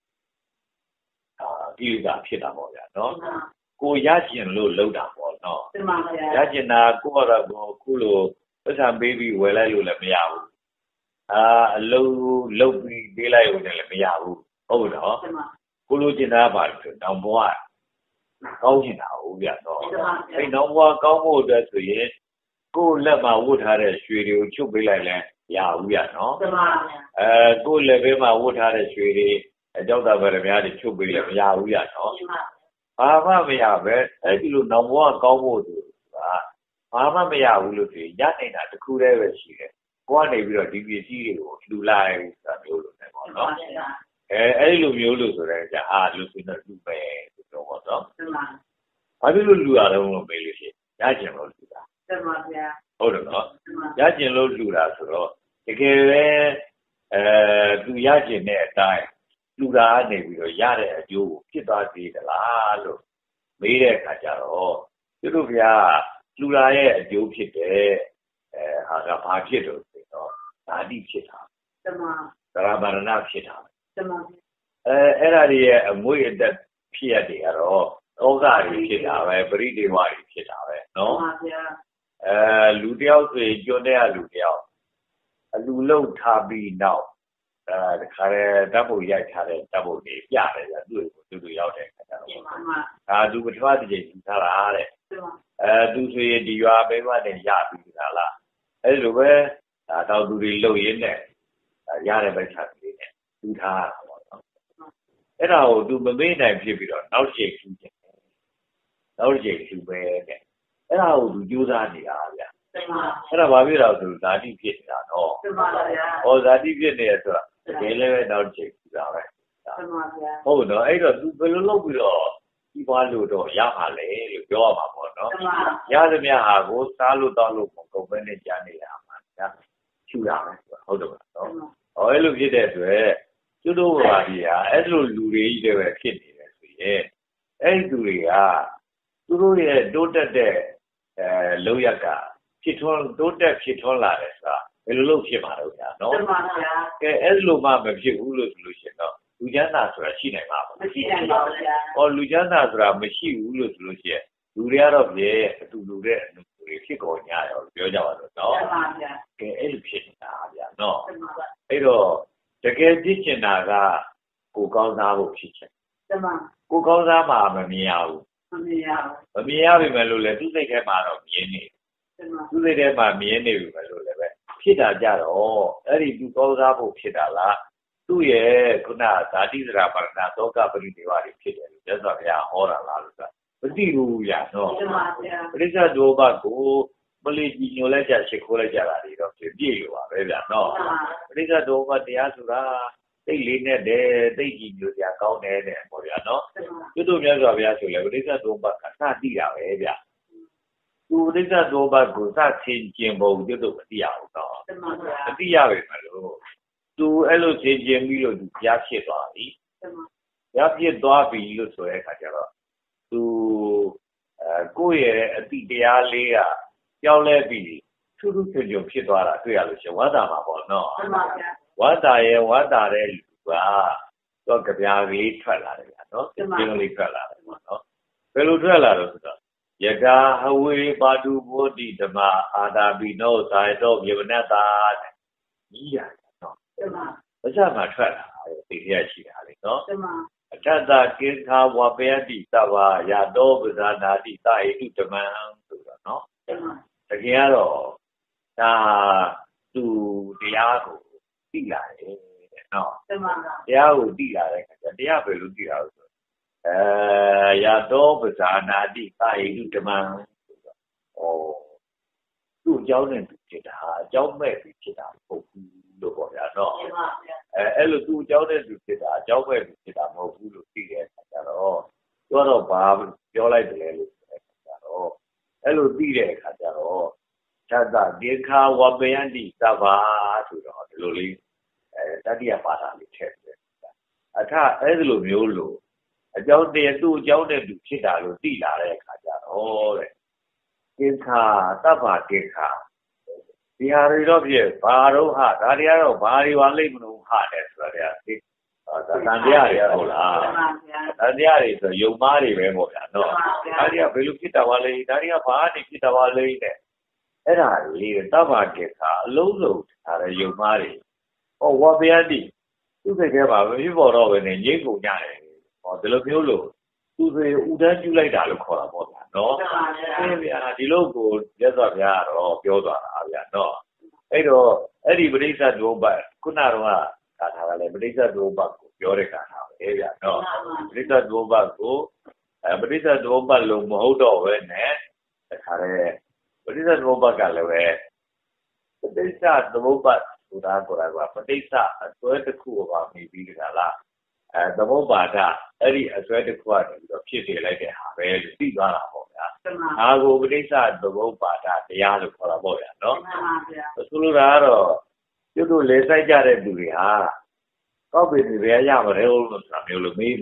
အာကိလေသာဖြစ်တာပေါ့ဗျာနော်ကိုရကျင်လို့လှုပ်တာပေါ့နော်ရကျင်တာကိုကတော့ခုလိုပတ်စံပေးပြီးဝယ်လိုက်လို့လည်းမရဘူးအာအလုံးလုတ်ပြီးပေးလိုက်လို့လည်းမရဘူးဟုတ်တော့ကိုလိုချင်တာပါလို့တောင်ဘွားကောင်းချင်တာဟုတ်ဗျာတော့အဲတောင်ဘွားကောင်းဖို့အတွက်ဆိုရင်ကိုလက်မှာဝတ်ထားတဲ့ရွှေတွေကိုချုပ်ပေးလိုက်လဲရဘူးဗျာနော်အဲကိုလက်ဘေးမှာဝတ်ထားတဲ့ရွှေတွေအကြောက်တာဗရမများတွေချုပ်ပေးလဲမရဘူးဗျာနော်ဘာမှမရပဲအဲဒီလိုတောင်ဘွားကောင်းဖို့ဆိုတာဘာမှမရဘူးလို့ဆိုရင်ရနေတာတခုတည်းပဲရှိတယ်ကိုကနေပြီးတော့ဒီပစ္စည်းတွေကိုလှူလိုက်ဆိုတာမျိုးလို့ပဲပေါ့နော်အဲအဲ့ဒီလိုမျိုးလို့ဆိုတဲ့ကြာအာလူစင်းတော့လူပဲဆိုတော့ပေါ့နော်ဘာဖြစ်လို့လူရတော့လို့မေးလို့ရှိရင်ရကျင်လို့လူတာတမပါဗျာဟုတ်တယ်နော်ရကျင်လို့လူတာဆိုတော့တကယ်ပဲအဲသူရကျင်တဲ့အတိုင်းလူတာကနေပြီးတော့ရတဲ့အကျိုးကိုဖြစ်သွားသေးသလားလို့မေးတဲ့အခါကျတော့သူတို့ဗျာလူလာရဲ့အကျိုးဖြစ်တဲ့အဲဟာကဘာဖြစ်လို့ဆိုတော့ဓာတိဖြစ်တာတမန်သရမရဏဖြစ်တာတမန်အဲအဲ့ဒါတွေရဲ့အမွေအသက်ဖြစ်ရတွေကတော့ဩဃာတွေဖြစ်တာပဲပရိဒေဝတွေဖြစ်တာပဲနော်မှန်ပါဗျာအဲလူတယောက်ဆိုရင်ကျွန်းတဲ့လူတယောက်အလူလုံးထားပြီးနောက်အဲတခါရဲတပ်ဖို့ရိုက်ထားတဲ့တပ်ဖို့တွေပြတယ်ဗျာသူ့ကိုသူ့သူရောက်တဲ့အခါကျတော့ဒါသူပထမတစ်ချိန်ယူထားတာတဲ့အဲသူဆိုရင်ဒီရွာပဲမနဲ့ရပြီးတာလားအဲလိုပဲဒါတော့သူတွေလှုပ်ရင်းနဲ့ရတဲ့ဘက်ချပြီးနဲ့သူထားတာပေါ့နော်အဲ့ဒါကိုသူမမေ့နိုင်ဖြစ်ပြီးတော့နောက်ချိန်ထူးတယ်နောက်ချိန်ထူးပဲတဲ့အဲ့ဒါကိုသူကြိုးစားနေတာဗျာအဲ့ဒါဘာဖြစ်တော့သူဇာတိဖြစ်နေတာနော်မှန်ပါဗျာဟောဇာတိဖြစ်နေရဆိုတာတကယ်လည်းပဲနောက်ချိန်ထူးတာပဲမှန်ပါဗျာဟုတ်တော့အဲ့တော့သူဘယ်လိုလုပ်ပြီးတော့ဒီပွားလို့တော့ရပါလေလို့ပြောရမှာပေါ့နော်ရသမျှဟာကိုစားလို့တောက်လို့မကုန်ဘဲနဲ့ကြားနေရမှာဗျာချူရမယ်ဟုတ်တယ်နော်ဟောအဲ့လိုဖြစ်တဲ့အတွက်သူတို့ဘာကြီးဟာအဲ့လိုလူတွေကြီးတွေပဲဖြစ်နေတယ်ဆိုရင်အဲ့ဒီသူတွေကသူတို့ရဲ့တိုးတက်တဲ့အဲလောက်ရကဖြစ်ထွန်းတိုးတက်ဖြစ်ထွန်းလာတယ်ဆိုတာဘယ်လိုလုပ်ဖြစ်မှာလဲဗျာနော်မှန်ပါဗျာကဲအဲ့လိုမှမဖြစ်ဘူးလို့ဆိုလို့ရှိရင်တော့လူချမ်းသာဆိုတာရှိနိုင်မှာမဟုတ်မရှိနိုင်ပါဘူးဗျာဟောလူချမ်းသာဆိုတာမရှိဘူးလို့ဆိုလို့ရှိရင်လူတွေကတော့ပြေအတူတူတဲ့အတူတူတွေဖြစ်ကုန်ကြရောပြောကြပါလို့နော်မှန်ပါဗျာကဲအဲ့လိုဖြစ်နေတာဗျာနော်မှန်ပါအဲ့တော့တကယ်ဖြစ်ချင်တာကကိုကောင်းစားဖို့ဖြစ်ချင်တယ်မှန်ကိုကောင်းစားမှာမမြင်ရဘူးမမြင်ရဘူးမမြင်ရပြီမဲ့လို့လေသူ့စိတ်ထဲမှာတော့မြင်နေတယ်မှန်သူ့စိတ်ထဲမှာမြင်နေပြီမဲ့လို့လည်းပဲဖြစ်တာကြတော့အဲ့ဒီသူကောင်းစားဖို့ဖြစ်တာလားသူ့ရဲ့ခုနဇာတိစရာပါဏသောကပရိဒေဝတွေဖြစ်တယ်လို့သက်တော်ဘုရားဟောတာလားလို့ဆိုတာမသိဘူးဗျာနော်မှန်ပါဗျာပရိစ္ဆဒုဘကိုမလေးကြီးညိုလိုက်ကြရှ िख ိုးလိုက်ကြတာတွေတော့ပြည့်ပြည့်လို့ပါပဲဗျာနော်ပရိစ္ဆဒုဘတရားဆိုတာသိလေးနဲ့တည်းသိကြည်ညိုစရာကောင်းတယ်တဲ့ပေါ့ဗျာနော်ကျွတ်တို့မြတ်စွာဘုရားဆိုလေပရိစ္ဆဒုဘကစတိတာပဲဗျာသူပရိစ္ဆဒုဘကိုစဆင်ကျင်ပုံကျွတ်တို့မသိရဘူးနော်မသိရပဲမလို့သူအဲ့လိုသင်ကျင်ပြီးလို့သူကြားဖြစ်သွားပြီကြားဖြစ်သွားပြီလို့ဆိုတဲ့အခါကျတော့သူအဲကိုယ့်ရဲ့အတိတရားလေးကကြောင်းလဲပြီးထူးထူးချွန်ချွန်ဖြစ်သွားတာတွေ့ရလို့ရှိရင်ဝါတာမှာပေါ့နော်မှန်ပါဗျာဝါတာရဲ့ဝါတာတဲ့လူကတော့ကြပြားလေးထွက်လာတယ်ဗျာနော်ကျင်းလေးထွက်လာတယ်ပေါ့နော်ဘယ်လိုထွက်လာလို့ဆိုတော့ယကာဟဝေပါတုဘောတိဓမ္မအာတာပိနောဇာယတောမြေဝနတ္တာတဲ့ကြီးရနော်မှန်ပါဘာသာမှာထွက်လာတယ်သိရရှိတာလေနော်မှန်ပါအတ္တကိခာဝပယတိသဗ္ဗယတောပဇာနာတိသဟိတုဓမ္မံဆိုတော့နော်တကယ်ကတော့ဒါသူတရားကိုသိလာတယ်နော်တရားကိုသိလာတဲ့အခါကျတရားပဲလို့သိတာလို့ဆိုအဲယတောပဇာနာတိသဟိတုဓမ္မံဆိုတော့ဩသူ့အကြောင်းနဲ့သူဖြစ်တာအကြောင်းမဲ့ပြီးဖြစ်တာမဟုတ်ဘူးလို့ပေါ့ဗျာနော်အဲအဲ့လိုသူ့အကြောင်းနဲ့သူဖြစ်တာအကြောင်းမဲ့ပြီးဖြစ်တာမဟုတ်ဘူးလို့သိတဲ့အခါကျတော့ပြောတော့ဘာပြောလိုက်တယ်လို့ဆိုတဲ့အခါကျတော့အဲ့လိုသိတဲ့အခါကျတော့သတ္တဒေခာဝပယန္တိသဗ္ဗာဆိုတော့ဒီလိုလေးအဲတတိယပါဠိလေးထည့်တယ်အထအဲ့ဒီလိုမျိုးလို့အကြောင်းတရားသူ့အကြောင်းနဲ့သူဖြစ်တာလို့သိလာတဲ့အခါကျတော့တဲ့ဒေခာသဗ္ဗဒေခာဒီဟာတွေတော့ဖြစ်ဘာတော့ဟာဒါတွေကတော့ဘာတွေပါလိမ့်မလို့ဟာတယ်ဆိုတာတွေကသိတန်တရားတွေဟုတ်လားတန်တရားတွေဆိုယုံမားတွေပဲပေါ့ဗျာနော်ဒါတွေကဘယ်လိုဖြစ်တာပါလဲဒါတွေကဘာနေဖြစ်တာပါလဲတဲ့အဲ့ဒါလေးသဗ္ဗတေခါအလုံးစုံဒါလည်းယုံမားတွေဟောဝဘယတိသူ့စိတ်ထဲမှာမဖြစ်ပေါ်တော့ဘဲနဲ့ငြိမ့်ကုန်ကြတယ်ဟောဒီလိုမျိုးလို့သူတွေဥဒန်းကျူလိုက်တာလို့ခေါ်တာပေါ့ဗျာနော်အေးဗျာဒီလိုကိုမြတ်စွာဘုရားကတော့ပြောသွားတာဗျာနော်အဲ့တော့အဲ့ဒီပရိစ္ဆဒုပ္ပခုနကတော့ကာထာကလည်းပရိစ္ဆဒုပ္ပကိုပြောတဲ့ကာထာပဲဗျာနော်ပရိစ္ဆဒုပ္ပကိုအဲပရိစ္ဆဒုပ္ပလို့မဟုတ်တော့ဘဲနဲ့တခါတည်းပရိစ္ဆဒုပ္ပကလည်းပဲပရိစ္ဆဒုပ္ပဆိုတာကိုယ်ကပရိစ္ဆအစွဲတစ်ခုပါမိပြီးကြလားအဲသမုပ္ပါဒအဲ့ဒီအစွဲတစ်ခုကနေပြီးတော့ဖြစ်စေလိုက်တဲ့ဟာပဲလို့သိသွားတာပေါ့ဗျာအာကိုပရိစ္ဆသမုပ္ပါဒတရားလို့ခေါ်တာပေါ့ဗျာနော်မှန်ပါဗျာဆိုလိုတာကတော့ကျွတ်တို့လေစိုက်ကြတဲ့သူတွေဟာကောက်ပင်တွေပဲရမှာလေလို့ဆိုတာမျိုးလို့မေးနေ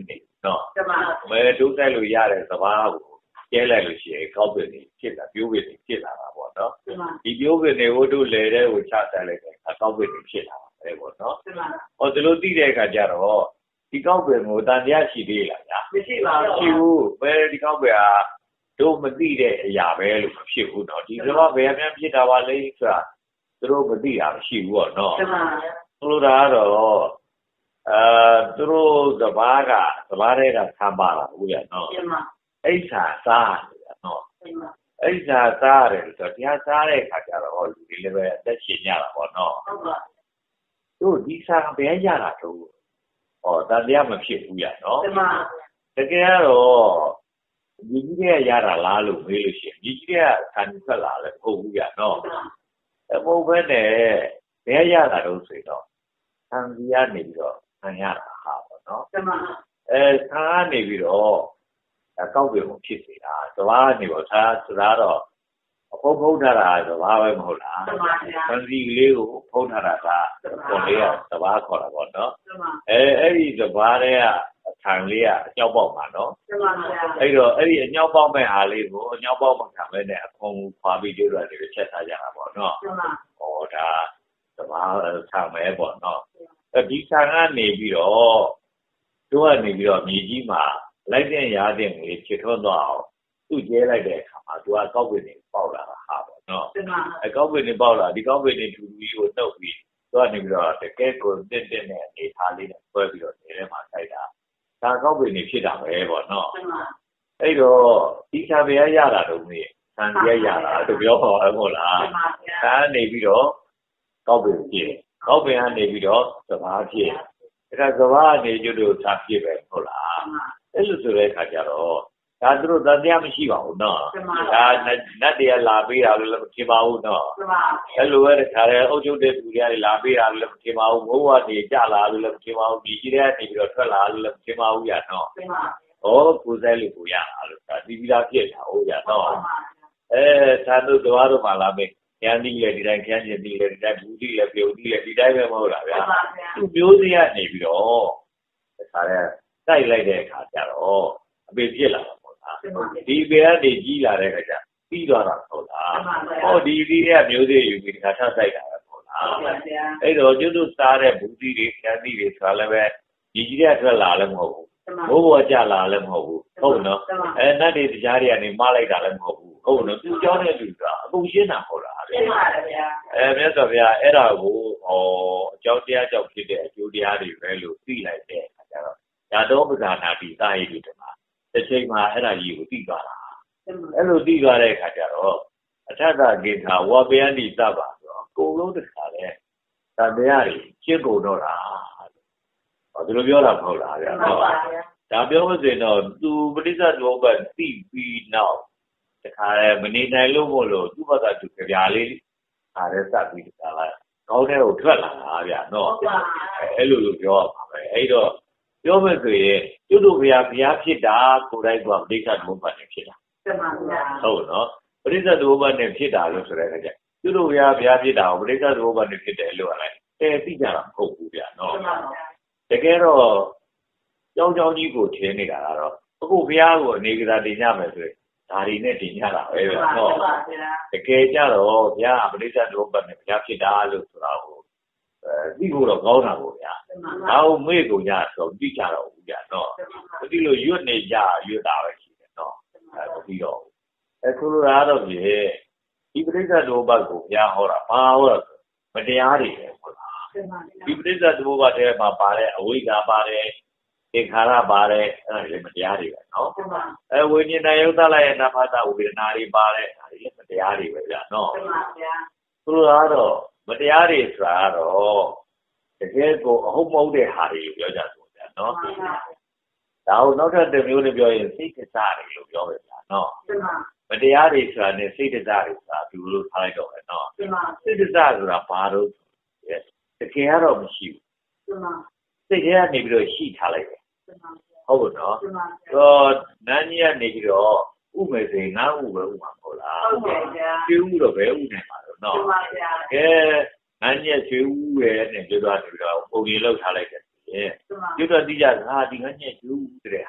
နော်မဲဒုစိုက်လို့ရတဲ့စဘာကိုကျဲလိုက်လို့ရှိရင်ကောက်ပင်တွေဖြစ်လာပြိုးပင်တွေဖြစ်လာတာပေါ့နော်ဒီပြိုးပင်တွေဝတ္ထုလေတဲ့ကိုချဆိုင်လိုက်တဲ့ကောက်ပင်တွေဖြစ်လာတယ်ပေါ့နော်ဟောဒီလိုသိတဲ့အခါကျတော့ဒီကောက်ပင်ကိုတန်တရားရှိသေးလားညာမရှိပါဘူးရှိဘူးဘယ်ဒီကောက်ပင်ဟာတို့မသိတဲ့အရာပဲလို့မဖြစ်ဘူးနော်ဒီတော့ဘယ်အမှန်ဖြစ်တာပါလဲဆိုတာတို့မသိတာမရှိဘူးပေါ့နော်ဆိုလိုတာကတော့အဲသူတို့သဘာကသဘာတွေကဆံပါတာဟုတ်ရနော်အိဋ္ဌာစားနေတာနော်အိဋ္ဌာစားတယ်ဆိုတော့တရားစားတဲ့အခါကျတော့လူတွေလည်းပဲအသက်ရှင်ကြတာပေါ့နော်ဟုတ်ပါတို့ဒီစားဘယ်ရတာတော့ဟောတန်တရားမဖြစ်ဘူးရနော်တကယ်တော့ဒီကြီးကရတာလားလို့မေးလို့ရှိရင်ဒီကြီးကဆန်ထွက်လာလည်းမဟုတ်ဘူးရနော်အမဟုတ်ဘဲနဲ့ဘယ်ရတာတော့ဆိုတော့ဆန်စီကနေပြီးတော့ဆန်ရတာဟာပေါ့နော်အဲဆန်ကနေပြီးတော့ကောက်ပင်ကိုဖြစ်နေတာသဘာဝနေပေါ့သာဆိုတာတော့အဖုံးဖုံးထားတာသဘာဝပဲမဟုတ်လားဆန်စီလေးကိုဖုံးထားတာကပေါ်လေးကသဘာဝခေါ်တာပေါ့နော်အဲအဲ့ဒီသဘာဝရဲ့အထံလေးကအညောက်ပေါက်မှာနော်အဲ့တော့အဲ့ဒီအညောက်ပေါက်မဲ့ဟာလေးကိုအညောက်ပေါက်မှခံမဲ့နဲ့အဖုံးခွာပြီးကျိုးရတယ်ချက်ထားကြတာပေါ့နော်ဟောဒါသဘာဝဆံမဲပေါ့နော်ဒီဆံကနေပြီးတော့တို့ကနေပြီးတော့မြေကြီးမှာလိုက်တဲ့ရာတဲ့ငွေဖြစ်ထွန်းသွားအောင်သူ့ကျဲလိုက်တဲ့အခါမှာသူကကောက်ပင်တွေပေါက်လာတာဟာပေါ့နော်အကောက်ပင်တွေပေါက်လာဒီကောက်ပင်တွေထူထူကြီးကိုနှုတ်ပြီးသူကနေပြီးတော့တကယ်ကိုတက်တက်နဲ့အနေထားလေးနဲ့ဆွဲပြီးတော့နေထဲမှာထိုက်တာဒါကောက်ပင်တွေဖြစ်တာပဲပေါ့နော်အဲ့တော့ဒီစာပေရတာတော့မြေဆန်ပြရတာသူပြောပါဦးဟုတ်လားဒါနေပြီးတော့ကောက်ပင်ဖြစ်ကောက်ပင်ကနေပြီးတော့စဘာဖြစ်ဒါကစဘာအနေကျွတ်တို့သာဖြစ်ပဲဟုတ်လားအဲ့လိုဆိုတဲ့အခါကျတော့ဒါသူတို့တရားမရှိပါဘူးနော်ဒါနတ်တရားလာပေးတာလို့လည်းမထင်ပါဘူးနော်အဲ့လိုပဲတခါတည်းအုပ်ချုပ်တဲ့သူတွေလာပေးတာလို့လည်းမထင်ပါဘူးမိုးကနေကြလာလို့လည်းမထင်ပါဘူးဒီကြီးတဲ့ကနေပြီးတော့ထွက်လာလို့လည်းမထင်ပါဘူးရနော်ဩကိုယ်ဆိုင်လို့ကိုရတာလို့ဒါဒီပြီးသားဖြစ်တာဟုတ်ရနော်အဲသာတို့တော်တို့မှလာမယ်ကျန်ဒီလေဒီတိုင်းကျန်ကျင်ဒီလေဒီတိုင်းဘူးဒီလေပြုံဒီလေဒီတိုင်းပဲမဟုတ်လားဗျာသူမျိုးစေ့ကနေပြီးတော့တခါတည်းတိုက်လိုက်တဲ့အခါကျတော့အပေပြစ်လာတာပေါ့လားဒီပေကနေကြီးလာတဲ့အခါကျပြီးသွားတာဟုတ်လားဟောဒီဒီရဲ့မျိုးစေ့ယူပြီးတခါထပ်တိုက်တာပဲဟုတ်လားအဲ့တော့ကျွတ်တို့စားတဲ့ဘူးဒီတွေကျန်ဒီတွေဆိုတာလည်းပဲဒီကြီးတဲ့ထွက်လာလည်းမဟုတ်ဘူးဘိုးဘောကြလာလည်းမဟုတ်ဘူးဟုတ်နော်အဲနတ်တွေတရားတွေကနေမှားလိုက်တာလည်းမဟုတ်ဘူးဟုတ်နော်သူကြောင်းတဲ့လူကအကုန်ရှင်းတာဟုတ်လားရှင်းပါတယ်ဗျာအဲမြတ်စွာဘုရားအဲ့ဒါကိုဟောအကြောင်းတရားကြောင့်ဖြစ်တဲ့အကျိုးတရားတွေပဲလို့သိလိုက်တဲ့အခါကျတော့ဓာတောပဇာနာတိသာယိတုတမတစ်ချိန်မှာအဲ့ဒါကြီးကိုသိသွားတာအဲ့လိုသိသွားတဲ့အခါကျတော့အထက်ကကိသာဝပယန္တိသဗ္ဗဆိုတော့အကုန်လုံးတစ်ခါလဲသံတရားတွေရှင်းကုန်တော့တာဟောဒီလိုပြောတာမဟုတ်လားဗျာဟုတ်ပါဗျာဒါပြောမစင်တော့သူပဋိစ္စသမုပ္ပါဒ်သိပြီးနောက်တခါလဲမနေနိုင်လို့မို့လို့သူ့ဘက်ကသူကြပြားလေးအားရစပ်ပြီးတခါလာကောင်းတဲ့ကိုထွက်လာတာဗျာနော်အဲ့လိုလိုပြောရပါပဲအဲ့တော့ပြောမယ်ဆိုရင်ကျွတ်တို့ဘုရားဘုရားဖြစ်တာကိုယ်တိုင်ကပဋိစ္စသမုပ္ပါဒ်နဲ့ဖြစ်တာမှန်ပါဗျာဟုတ်နော်ပဋိစ္စသမုပ္ပါဒ်နဲ့ဖြစ်တာလို့ဆိုတဲ့အခါကျကျွတ်တို့ဘုရားဘုရားဖြစ်တာကိုပဋိစ္စသမုပ္ပါဒ်နဲ့ဖြစ်တယ်လို့ဟာလိုက်တဲသိကြတာမဟုတ်ဘူးဗျာနော်တကယ်တော့ကြောင်းကြောင်းကြီးကိုထင်းနေတာကတော့အခုဘုရားကိုအနေကစားတင်ကြမယ်ဆိုရင်ဒါတွေနဲ့တင်ကြတာပဲဗျာနော်တကယ်ကြတော့ဘုရားပဋိစ္စသမုပ္ပါဒ်နဲ့ဘုရားဖြစ်တာလို့ဆိုတာကိုအဲဒီကိုတော့ကောင်းတာပေါ့ဗျာဒါကိုမေ့ကုန်ကြဆိုသိကြတော့ဘူးဗျာနော်ဒီလိုရွတ်နေကြရွတ်တာပဲရှိတယ်နော်အဲပြီးတော့အခုလိုအားတော့ဖြင့်ဒီပဋိစ္စသမုပ္ပါဒ်ကိုဘုရားဟောတာဘာဟောတာမတရားတွေပဲဟုတ်လားဒီပဋိစ္စသမုပ္ပါဒ်ထဲမှာပါတဲ့အဝိဇ္ဇာပါတယ်သင်္ခါရပါတယ်အဲ့ဒါလည်းမတရားတွေပဲနော်အဲဝိညာဉ်တယုတ်တလိုက်ရဲ့နဖသဝေဒနာတွေပါတယ်ဒါလည်းမတရားတွေပဲဗျာနော်သူတို့ကတော့မတရားတွေဆိုတာကတော့တကယ်ကိုအဟုတ်မဟုတ်တဲ့ဟာတွေပြောကြဆိုဗျာနော်ဒါကိုနောက်ထပ်တစ်မျိုးနဲ့ပြောရင်စိတ်တစားတွေလို့ပြောပဲဗျာနော်မတရားတွေဆိုတာနဲ့စိတ်တစားတွေဆိုတာဒီလိုထားလိုက်တော့ပဲနော်စိတ်တစားဆိုတာဘာလို့တကယ်ကတော့မရှိဘူးစိတ်ထဲကနေပြီးတော့ရှိထားလိုက်တယ်ဟုတ်နော်တော့နန်းကြီးကနေပြီးတော့ဥမယ်ဆိုရင်ငါဥပဲဥမှာမဟုတ်လားဟုတ်ပါဗျာကျွေးဥတော့ပဲဥနေမှာတော့နော်ဟုတ်ပါဗျာကဲနန်းကြီးကျွေးဥရဲ့နဲ့ပြောသွားတယ်တော့ပုံရင်လောက်ထားလိုက်တယ်ပြင်ကျွတ်တော့တိကျငါဒီငါညက်ကျွေးဥတဲ့ဟာ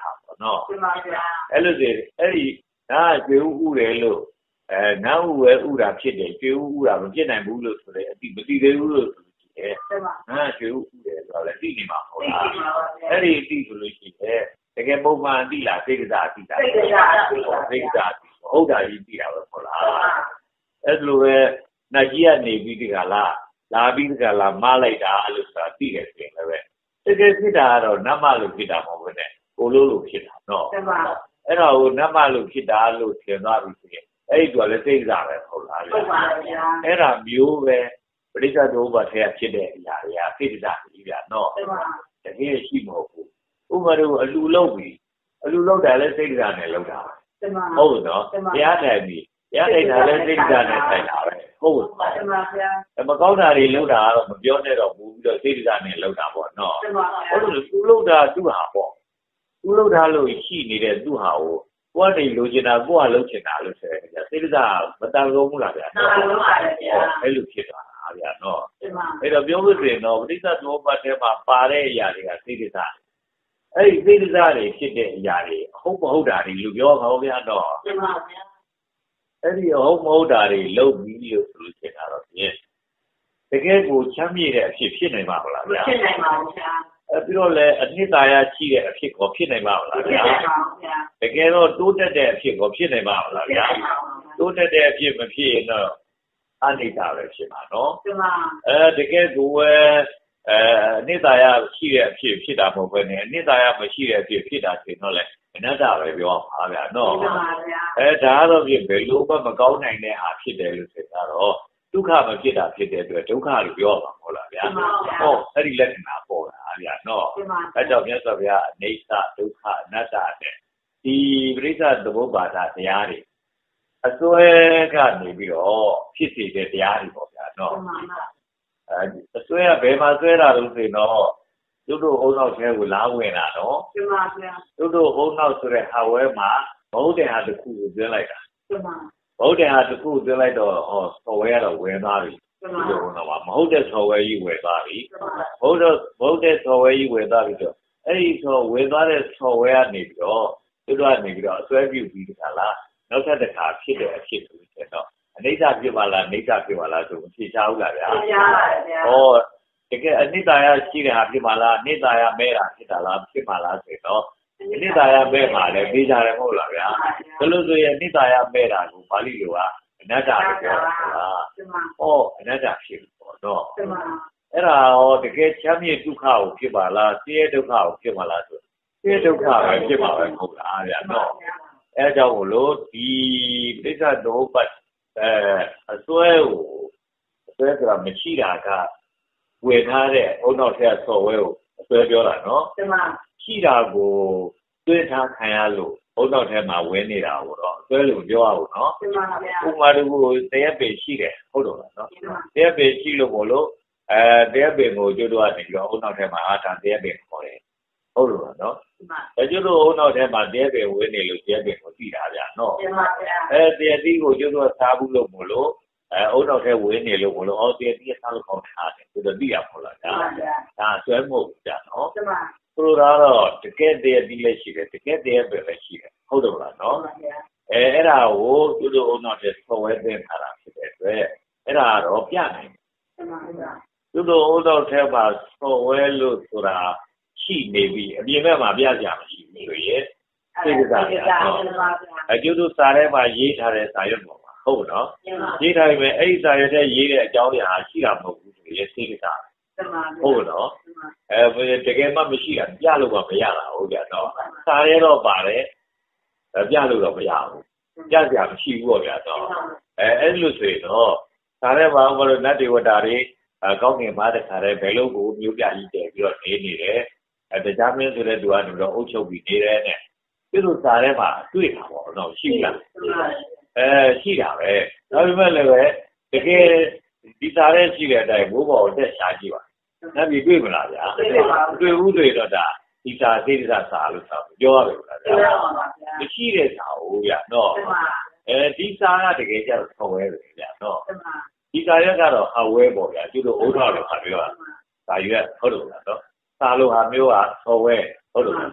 နော်အဲ့လိုတွေအဲ့ဒီဒါကျွေးဥဥတယ်လို့အဲနောက်ဥပဲဥတာဖြစ်တယ်ကျွေးဥဥတာမဖြစ်နိုင်ဘူးလို့ဆိုတယ်အတိမတိသေးဘူးလို့ဆိုလို့ရှိတယ်ဟာကျွေးဥဥတယ်ဆိုတော့လည်းသိနေမှာဟုတ်လားအဲ့ဒီသိဆိုလို့ရှိတယ်တကယ်ပုံမှန်သိလားသိက္ခာသိတာသိက္ခာသိက္ခာဟုတ်တာကြီးသိတာပဲဟုတ်လားအဲ့လိုပဲနတ်ကြီးကနေပြီးဒီကလားလာပြီးဒီကလားမလိုက်တာလို့ဆိုတာသိတယ်ဆိုရင်လည်းတကယ်ဖြစ်တာကတော့နတ်မလို့ဖြစ်တာမဟုတ်ဘူးနဲ့ကိုလိုလိုဖြစ်တာနော်အဲ့တော့ဟိုနတ်မလို့ဖြစ်တာလို့ထင်သွားပြီဆိုရင်အဲ့ဒီကလည်းသိက္ခာပဲဟုတ်လားဟုတ်ပါဗျာအဲ့ဒါမျိုးပဲပရိစ္ဆေသမုပ္ပါဒ်ထဲဖြစ်တဲ့အရာတွေကသိက္ခာကြီးဗျာနော်တကယ်ရှိမဟုတ်ဘူးဥပမာတို့အလူလုံးပြီးအလူလုံးတာလည်းသိက္ခာနဲ့လုံးတာဟုတ်နော်တရားထိုင်ပြီးတရားထိုင်တာလည်းသိက္ခာနဲ့ထိုင်တာပဲဟုတ်ပါမကောင်းတာတွေလုံးတာကတော့မပြောနဲ့တော့ဘူးပြီးတော့သိက္ခာနဲ့လုံးတာပေါ့နော်ဟုတ်လို့သူလုံးတာသူ့ဟာပေါ့သူလုံးတာလို့ရှိနေတဲ့သူ့ဟာကိုကိုယ်ကနေလိုချင်တာကိုယ်ကလုံးချင်တာလို့ဆိုရကြသိက္ခာမတန်လုံးဘူးလားဗျာနော်လုံးပါတယ်ဗျာအဲ့လိုဖြစ်သွားတာဗျာနော်အဲ့တော့ပြောလို့ဆိုရင်တော့ပဋိစ္စသမုပ္ပါဒ်ထဲမှာပါတဲ့အရာတွေကသိက္ခာအဲ့ဒီသိက္ခာတွေဖြစ်တဲ့အရာတွေဟုတ်မဟုတ်တာတွေလူပြောခေါ်ဗျာတော့မှန်ပါဗျာအဲ့ဒီဟုတ်မဟုတ်တာတွေလုံးပြီးလို့ဆိုလို့ရှိတာတော့ဖြင့်တကယ်ကိုချမ်းမြေ့တဲ့အဖြစ်ဖြစ်နိုင်ပါမလားဗျာဖြစ်နိုင်ပါဘူးဗျာအဲ့ပြီးတော့လည်းအနှစ်သာရရှိတဲ့အဖြစ်ကိုဖြစ်နိုင်ပါမလားဗျာဖြစ်နိုင်ပါဘူးဗျာတကယ်တော့တိုးတက်တဲ့အဖြစ်ကိုဖြစ်နိုင်ပါမလားဗျာတိုးတက်တဲ့အဖြစ်မဖြစ်ရင်တော့အနိစ္စပဲဖြစ်မှာနော်မှန်ပါအဲတကယ်ကိုပဲအဲအနှစ်သာရရှိတဲ့အဖြစ်ဖြစ်တာမဟုတ်ဘဲနဲ့အနှစ်သာရမရှိတဲ့အဖြစ်ဖြစ်တာဆိုရင်တော့လည်းအနတ္တပဲပြောပါဗျာနော်မှန်ပါဗျာအဲဒါကတော့ပြင်ဘယ်လိုမှမကောင်းနိုင်တဲ့ဟာဖြစ်တယ်လို့ဆိုတာတော့ဒုက္ခမဖြစ်တာဖြစ်တဲ့အတွက်ဒုက္ခလို့ပြောပါဟုတ်လားဗျာဟုတ်အဲ့ဒီလက္ခဏာပေါ်တာဗျာနော်အဲကြောင့်မြတ်စွာဘုရားအနိစ္စဒုက္ခအနတ္တတဲ့ဒီပရိစ္ဆေသမုပ္ပါဒတရားတွေအစွဲကနေပြီးတော့ဖြစ်စေတဲ့တရားတွေပေါ့ဗျာနော်အဲအစွဲကဘယ်မှာစွဲတာလို့ဆိုရင်တော့တို့တို့အုံနောက်ထဲကိုလာဝင်တာနော်မှန်ပါဗျာတို့တို့အုံနောက်ဆိုတဲ့ဟာဝဲမှာဘုဒ္ဓဟာတစ်ခုကိုသွင်းလိုက်တာမှန်ပါဘုဒ္ဓဟာတစ်ခုသွင်းလိုက်တော့ဟောဆော်ဝဲကတော့ဝင်သွားပြီမှန်ပါတော့မဟုတ်တဲ့ဆော်ဝဲကြီးဝင်သွားပြီဘုဒ္ဓဘုဒ္ဓဆော်ဝဲကြီးဝင်သွားပြီတော့အဲ့ဒီဆော်ဝင်သွားတဲ့ဆော်ဝဲကနေပြီးတော့တို့တို့ကနေပြီးတော့အစွဲပြုပြီးတခါလားနောက်ထပ်တစ်ခါဖြစ်တဲ့အဖြစ်ဆိုရင်တော့အနိစ္စဖြစ်ပါလားအိဋ္ဌဖြစ်ပါလားဆိုမဖြစ်ချဘူးလားဗျာဖြစ်ပါပါဗျာဟောတကယ်အနိစ္စရရှိတဲ့ဟာဖြစ်ပါလားအနိစ္စရမဲတာဖြစ်တာလားဖြစ်ပါလားဆိုတော့အနိစ္စရမဲမှာလည်းပြီးကြတယ်မဟုတ်လားဗျာဘယ်လိုဆိုရင်အနိစ္စရမဲတာကိုပါဠိလိုကအနတ္တလို့ပြောတာလားဟောအနတ္တဖြစ်ပေါ့နော်အဲ့ဒါဟောတကယ်ချမ်းမြေ့ဒုက္ခကိုဖြစ်ပါလားဆင်းရဲဒုက္ခကိုဖြစ်ပါလားဆိုဆင်းရဲဒုက္ခပဲဖြစ်ပါပဲမဟုတ်လားဗျာနော်အဲကြောင့်လို့ဒီပဋိစ္စသမုပ္ပါဒ်အဲအစွဲကိုအစွဲဆိုတာမရှိတာကဝယ်ထားတဲ့အုံနောက်ထက်ဆော်ဝဲကိုအစွဲပြောတာနော်ရှိတာကိုသွင်းထားခံရလို့အုံနောက်ထက်မှာဝယ်နေတာကိုတော့အစွဲလို့ပြောရအောင်နော်ဥပမာတခုတရားပေရှိတယ်ဟုတ်တော့လားနော်တရားပေရှိလို့မို့လို့အဲတရားပေကိုကျွတ်တော့နေပြီးတော့အုံနောက်ထက်မှာအာထာတရားပေခေါ်တယ်ဟုတ်လို့လားနော်အဲကျွတ်တို့အုံနောက်ထက်မှာတရားပေဝယ်နေလို့တရားပေကိုသိတာဗျာနော်အဲတရားတိကိုကျွတ်တို့စားဘူးလို့မို့လို့အဲအုံနောက်ထဲဝင်းနေလို့ဘလို့အော်တရားတိစားလို့ကောင်းတာတယ်သူတို့သိရမလားဒါဒါဆွဲမှုကြနော်သူတို့ကတော့တကယ်တရားတိလည်းရှိတယ်တကယ်တရားပဲလည်းရှိတယ်ဟုတ်တယ်မလားနော်အဲအဲ့ဒါကိုသူတို့အုံနောက်ထဲဆော်ဝဲသိထားတာဖြစ်တဲ့အတွက်အဲ့ဒါတော့ပြနိုင်တယ်သူတို့အုံနောက်ထဲမှာဆော်ဝဲလို့ဆိုတာရှိနေပြီအပြင်ဘက်မှာပြကြမရှိဘူးလို့ရဲ့သိကြတာနော်အကျိုးတို့စာထဲမှာရေးထားတဲ့စာရွက်ပေါ်ဟုတ်နော်ရေးထားပြီအဲ့ဒီစာရွက်ထဲရေးတဲ့အကြောင်းအရာရှိတာမဟုတ်ဘူးဆိုရင်သိကြတာဟုတ်နော်အဲတကယ်မှမရှိတာပြလို့မှမရတာဟုတ်ကြတော့စာရဲတော့ပါတယ်ပြလို့တော့မရဘူးပြကြမရှိဘူးပေါ့ဗျာတော့အဲအဲ့လိုဆိုရင်တော့စာထဲမှာဘာလို့နတ်ဒေဝတာတွေကောင်းကင်မှာတခါတည်းဘယ်လိုကိုမျိုးပြကြီးတည်ပြီးတော့နေနေတယ်အဲတရားမင်းဆိုတဲ့သူကနေတော့အုပ်ချုပ်ပြီးနေတယ်နဲ့ပြလို့စာထဲမှာတွေ့တာပေါ့နော်ရှိလားအဲရှိတာပဲဒါပေမဲ့လည်းပဲတကယ်ဒီစားရဲရှိတဲ့အတိုင်းဘိုးဘော်တက်ရှားကြည့်ပါနတ်ပြည်တွေ့မလားဗျာတွေ့ဘူးတွေ့တော့ဒါဒီစားသေးတဲ့စားလို့ဆိုပြောရတယ်ဗျာမရှိတဲ့စားဟုတ်ဗျာနော်အဲဒီစားကတကယ်ကျတော့ဆော်ဝဲပဲဗျာနော်ဒီစားရက်ကတော့အဝဲပေါ့ဗျာသူတို့ဥထောက်လို့ခါပြောတာဒါရွက်ဟုတ်လို့လားနော်စားလို့ဟာမျိုးကဆော်ဝဲဟုတ်လို့လားနော်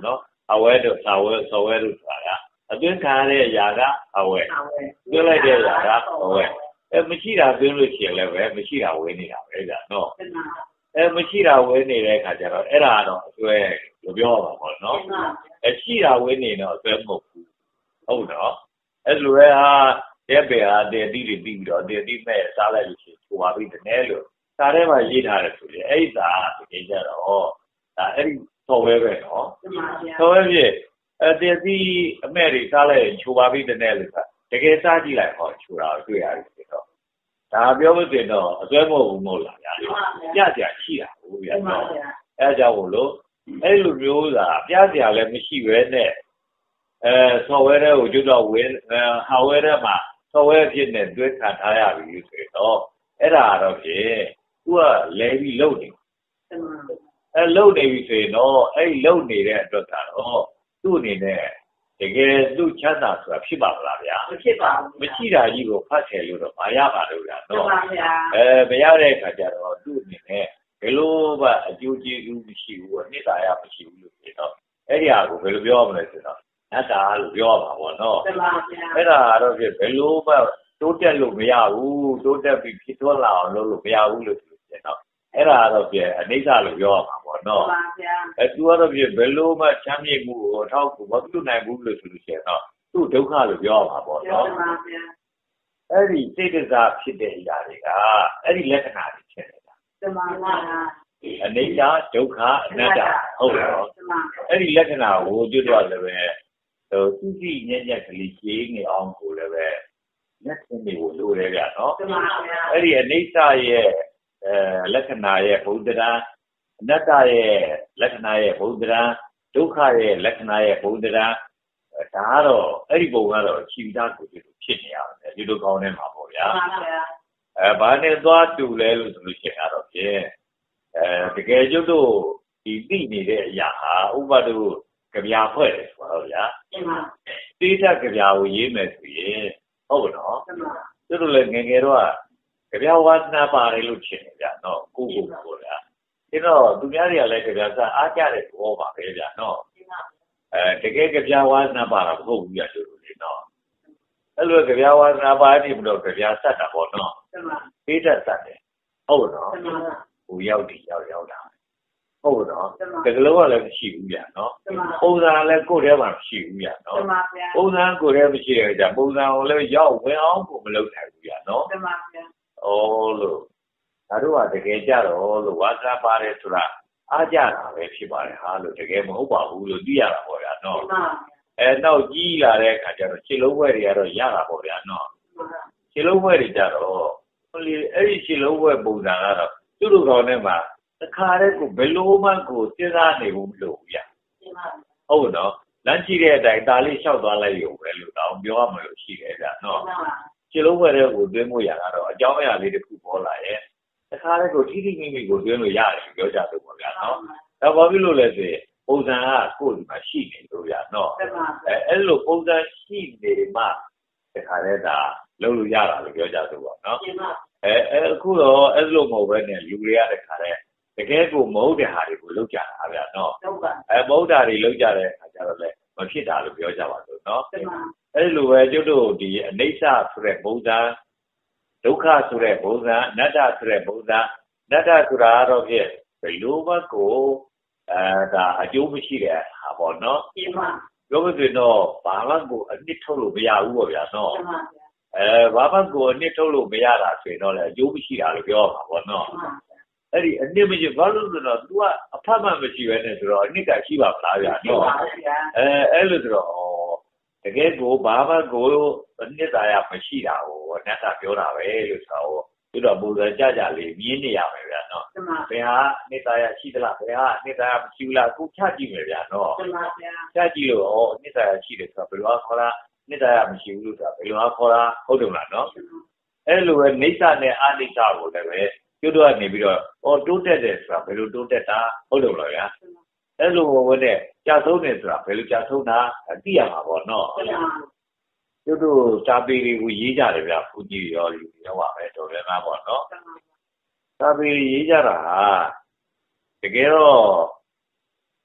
အဝဲတို့စာဝဲစောဝဲတို့ဆိုတာအတွင်းခံရတဲ့အရာကအဝဲတွင်းလိုက်တဲ့အရာကအဝဲအဲမရှိတာတွင်းလို့ရှိရင်လည်းပဲမရှိတာဝဲနေတာပဲဗျာနော်အဲမရှိတာဝဲနေတဲ့အခါကျတော့အဲ့ဒါတော့အစွဲလို့ပြောပါပေါ့နော်အဲရှိတာဝဲနေတော့အစွဲမဟုတ်ဘူးဟုတ်တော့အဲ့လိုပဲဟာတဲ့ပေဟာတဲ့တိတွေပြီးပြီးတော့တဲ့တိမဲ့စားလိုက်လို့ရှိရင်ချိုပါပြီတည်းလို့စားထဲမှာရေးထားတယ်ဆိုရင်အဲ့ဒါတကယ်ကြတော့ဒါအဲ့ဒီစော်ဝဲပဲနော်စော်ဝဲပြည့်အဲတဲ့တိအမဲ့တွေစားလိုက်ရင်ချိုပါပြီတည်းလို့ဆိုတာတကယ်စားကြည့်လိုက်ဟောချိုတာတွေ့ရတယ်ဆိုတော့ဒါပြောလို့တင်တော့အစွဲမဟုတ်ဘူးမဟုတ်လားဗျာပြကြရှိတာဟုတ်ဗျာနော်အဲကြောင့်လို့အဲ့လိုမျိုးသာပြကြလည်းမရှိပဲနဲ့အဲစော်ဝဲတဲ့ကိုကျွတ်တော့ဝဲဟာဝဲတဲ့မှာစော်ဝဲဖြစ်နေတွဲခံထားရပြီဆိုတော့အဲ့ဒါတော့ဖြင့်သူကလဲပြီးလုံနေအဲလုံနေပြီဆိုရင်တော့အဲ့ဒီလုံနေတဲ့အတွက်ကတော့သူ့အနေနဲ့တကယ်သူ့ချမ်းသာဆိုတာဖြစ်ပါမလားဗျာမဖြစ်ပါဘူးမရှိတာကြီးကိုဖတ်တယ်လို့တော့မရပါလို့ဗျာနော်ပါဗျာအဲမရတဲ့အခါကျတော့သူ့အနေနဲ့ဘယ်လိုမှအကျိုးကျေးဇူးမရှိဘူးအနှစ်သာရမရှိဘူးလို့ပြောတော့အဲ့ဒီဟာကိုဘယ်လိုပြောရမလဲဆိုတော့အတ္တလို့ပြောပါဘောနော်မှန်ပါဗျာအဲ့ဒါတော့ဖြစ်ဘယ်လိုမှတိုးတက်လို့မရဘူးတိုးတက်ပြီးဖြစ်ထွန်းလာအောင်လုပ်လို့မရဘူးလို့ဆိုပြန်တော့အဲ့ဒါတော့ပြအနိစ္စလို့ပြောရမှာပေါ့နော်မှန်ပါဗျာအဲသူကတော့ပြဘယ်လိုမှချမ်းမြေ့မှုကိုအထောက်ကူမပြုနိုင်ဘူးလို့ဆိုလို့ရှိရင်တော့သူ့ဒုက္ခလို့ပြောရမှာပေါ့နော်မှန်ပါဗျာအဲ့ဒီစိတ်ဒဇဖြစ်တဲ့အရာတွေကအဲ့ဒီလက္ခဏာတွေဖြစ်နေတာမှန်ပါဗျာအနိစ္စဒုက္ခအနတ္တဟုတ်တော့အဲ့ဒီလက္ခဏာကိုကျွတ်တော့လည်းပဲဟိုသူကြည့်ညက်ညက်ကလေးရှင်းနေအောင်ကိုလည်းပဲလက်ဆင်းနေကိုလိုတယ်ဗျာနော်အဲ့ဒီအနိစ္စရဲ့အဲလက္ခဏာရဲ့ဘုဒ္ဓရာအနတ္တရဲ့လက္ခဏာရဲ့ဘုဒ္ဓရာဒုက္ခရဲ့လက္ခဏာရဲ့ဘုဒ္ဓရာဒါကတော့အဲ့ဒီပုံကတော့ခြိတာကိုဖြစ်နေရတယ်ဒီလိုကောင်းနေမှာပေါ့ဗျာအဲဘာနဲ့သွားတူလဲလို့ဆိုလို့ရှိရင်တော့ဖြင့်အဲတကယ်ကျွတ်တို့ဒီသိနေတဲ့အရာဟာဥပဒုကြပြဖွဲ့တယ်ဆိုတော့ဗျာတိထကြပြကိုရေးမယ်ဆိုရင်ဟုတ်နော်ကျွတ်တို့လည်းငယ်ငယ်တော့ကြပြဝါသနာပါတယ်လို့ထင်တယ်ဗျာနော်ကိုကိုပေါ့ဗျာဒီတော့သူများတွေကလည်းကြပြစအားကြတဲ့သဘောပါပဲဗျာနော်အဲတကယ်ကြပြဝါသနာပါတာမဟုတ်ဘူးဗျာကျွတ်တို့လေနော်အဲ့လိုကြပြဝါသနာပါနေပြီးတော့ကြပြဆက်တာပေါ့နော်တိထဆက်တယ်ဟုတ်နော်ဟိုရောက်တည်ရောက်ရောက်တာဟုတ်တော့တကယ်လို့လည်းမရှိဘူးဗျာနော်ပုံစံလည်းကိုယ်ထဲမှာမရှိဘူးဗျာနော်ပုံစံကိုယ်ထဲမရှိတဲ့ကြပုံစံကိုလည်းရောက်ဝင်အောင်ကိုမလုပ်နိုင်ဘူးဗျာနော်မှန်ပါဗျာဩလို့ဒါတို့ကတကယ်ကြတော့လို့ဝါသနာပါတယ်ဆိုတာအားကြတာပဲဖြစ်ပါတယ်ဟာလို့တကယ်မဟုတ်ပါဘူးလို့သိရတာပေါ့ဗျာနော်အဲနောက်ကြီးလာတဲ့အခါကျတော့ခြေလုံးဘွဲတွေကတော့ရတာပေါ့ဗျာနော်ခြေလုံးဘွဲတွေကြတော့ဟိုလေအဲ့ဒီခြေလုံးဘွဲပုံစံကတော့သူ့လူကောင်ထဲမှာတခါတည်းကိုဘယ်လိုမှကိုစဉ်းစားနေဘူးမလို့ဗျာဟုတ်နော်လမ်းကြည့်တဲ့အတိုင်းဒါလေးလျှောက်သွားလိုက်ရုံပဲလို့တောင်ပြောရမလို့ရှိတယ်ဗျာနော်ခြေလုံးဘွဲတွေကိုတွင်းမှုရတာတော့အကြောင်းအရာလေးတစ်ခုပေါ်လာရဲ့တခါတည်းကိုထိထိမိမိကိုတွင်းလို့ရတယ်ပြောကြလို့ပေါ့ဗျာနော်ဒါဘာဖြစ်လို့လဲဆိုရင်ပုံစံကကိုယ်ဒီမှာရှိနေလို့ဗျာနော်အဲအဲ့လိုပုံစံရှိနေမှတခါတည်းဒါလုပ်လို့ရတာလို့ပြောကြလို့ပေါ့နော်အဲအခုတော့အဲ့လိုမဟုတ်ပဲနဲ့လူတွေကတခါတည်းတကယ်ကိုမဟုတ်တဲ့ဟာတွေကိုလုပ်ကြတာဗျာနော်အဲမဟုတ်တာတွေလုပ်ကြတဲ့အခါကျတော့လည်းမဖြစ်တာလို့ပြောကြပါလို့နော်အဲ့လိုပဲကျွတ်တို့ဒီအနိစ္စဆိုတဲ့ပုံစံဒုက္ခဆိုတဲ့ပုံစံအနတ္တဆိုတဲ့ပုံစံအနတ္တဆိုတာတော့ဖြင့်ဘယ်လိုမှကိုအဲဒါအကျိုးမရှိတဲ့ဟာပေါ့နော်ပြောမစင်တော့ဘာမှကိုအနှစ်ထုတ်လို့မရဘူးပေါ့ဗျာနော်အဲဘာမှကိုအနှစ်ထုတ်လို့မရတာဆိုရင်တော့လည်းအကျိုးမရှိတာလို့ပြောရမှာပေါ့နော်အဲ့ဒီအနှစ်မရှိဘာလို့ဆိုတော့ तू ကအဖတ်မှမရှိပဲနဲ့ဆိုတော့အနှစ်ကရှိပါမလားဗျာနော်အဲအဲ့လိုဆိုတော့တကယ်ကိုဘာမှကိုအနှစ်သာရမရှိတာကိုအနတ္တပြောတာပဲလို့ဆိုတော့ဒီတော့ပုံစံကြကြလေးမြင်နေရမယ်ဗျာနော်ဘယ်ဟာအနှစ်သာရရှိသလားဘယ်ဟာအနှစ်သာရမရှိဘူးလားကိုချကြည့်မယ်ဗျာနော်ချကြည့်လို့ဩအနှစ်သာရရှိတယ်ဆိုတော့ဘယ်လိုခေါ်လားအနှစ်သာရမရှိဘူးလို့ဆိုတာဘယ်လိုခေါ်လားဟုတ်တယ်မလားနော်အဲ့လိုပဲနေသနဲ့အနိစ္စကိုလည်းပဲကျွတ်တော့နေပြီးတော့အော်တိုးတက်တယ်ဆိုတာဘယ်လိုတိုးတက်တာဟုတ်တယ်မလားဗျာအဲ့လိုဘဝနဲ့ကြာဆုံးတယ်ဆိုတာဘယ်လိုကြာဆုံးတာသိရမှာပေါ့နော်ကျွတ်တို့စာပေတွေကိုရေးကြတယ်ဗျာဘုကြီးရောလူရောပါပဲတော်တယ်မှာပေါ့နော်စာပေရေးကြတာဟာတကယ်တော့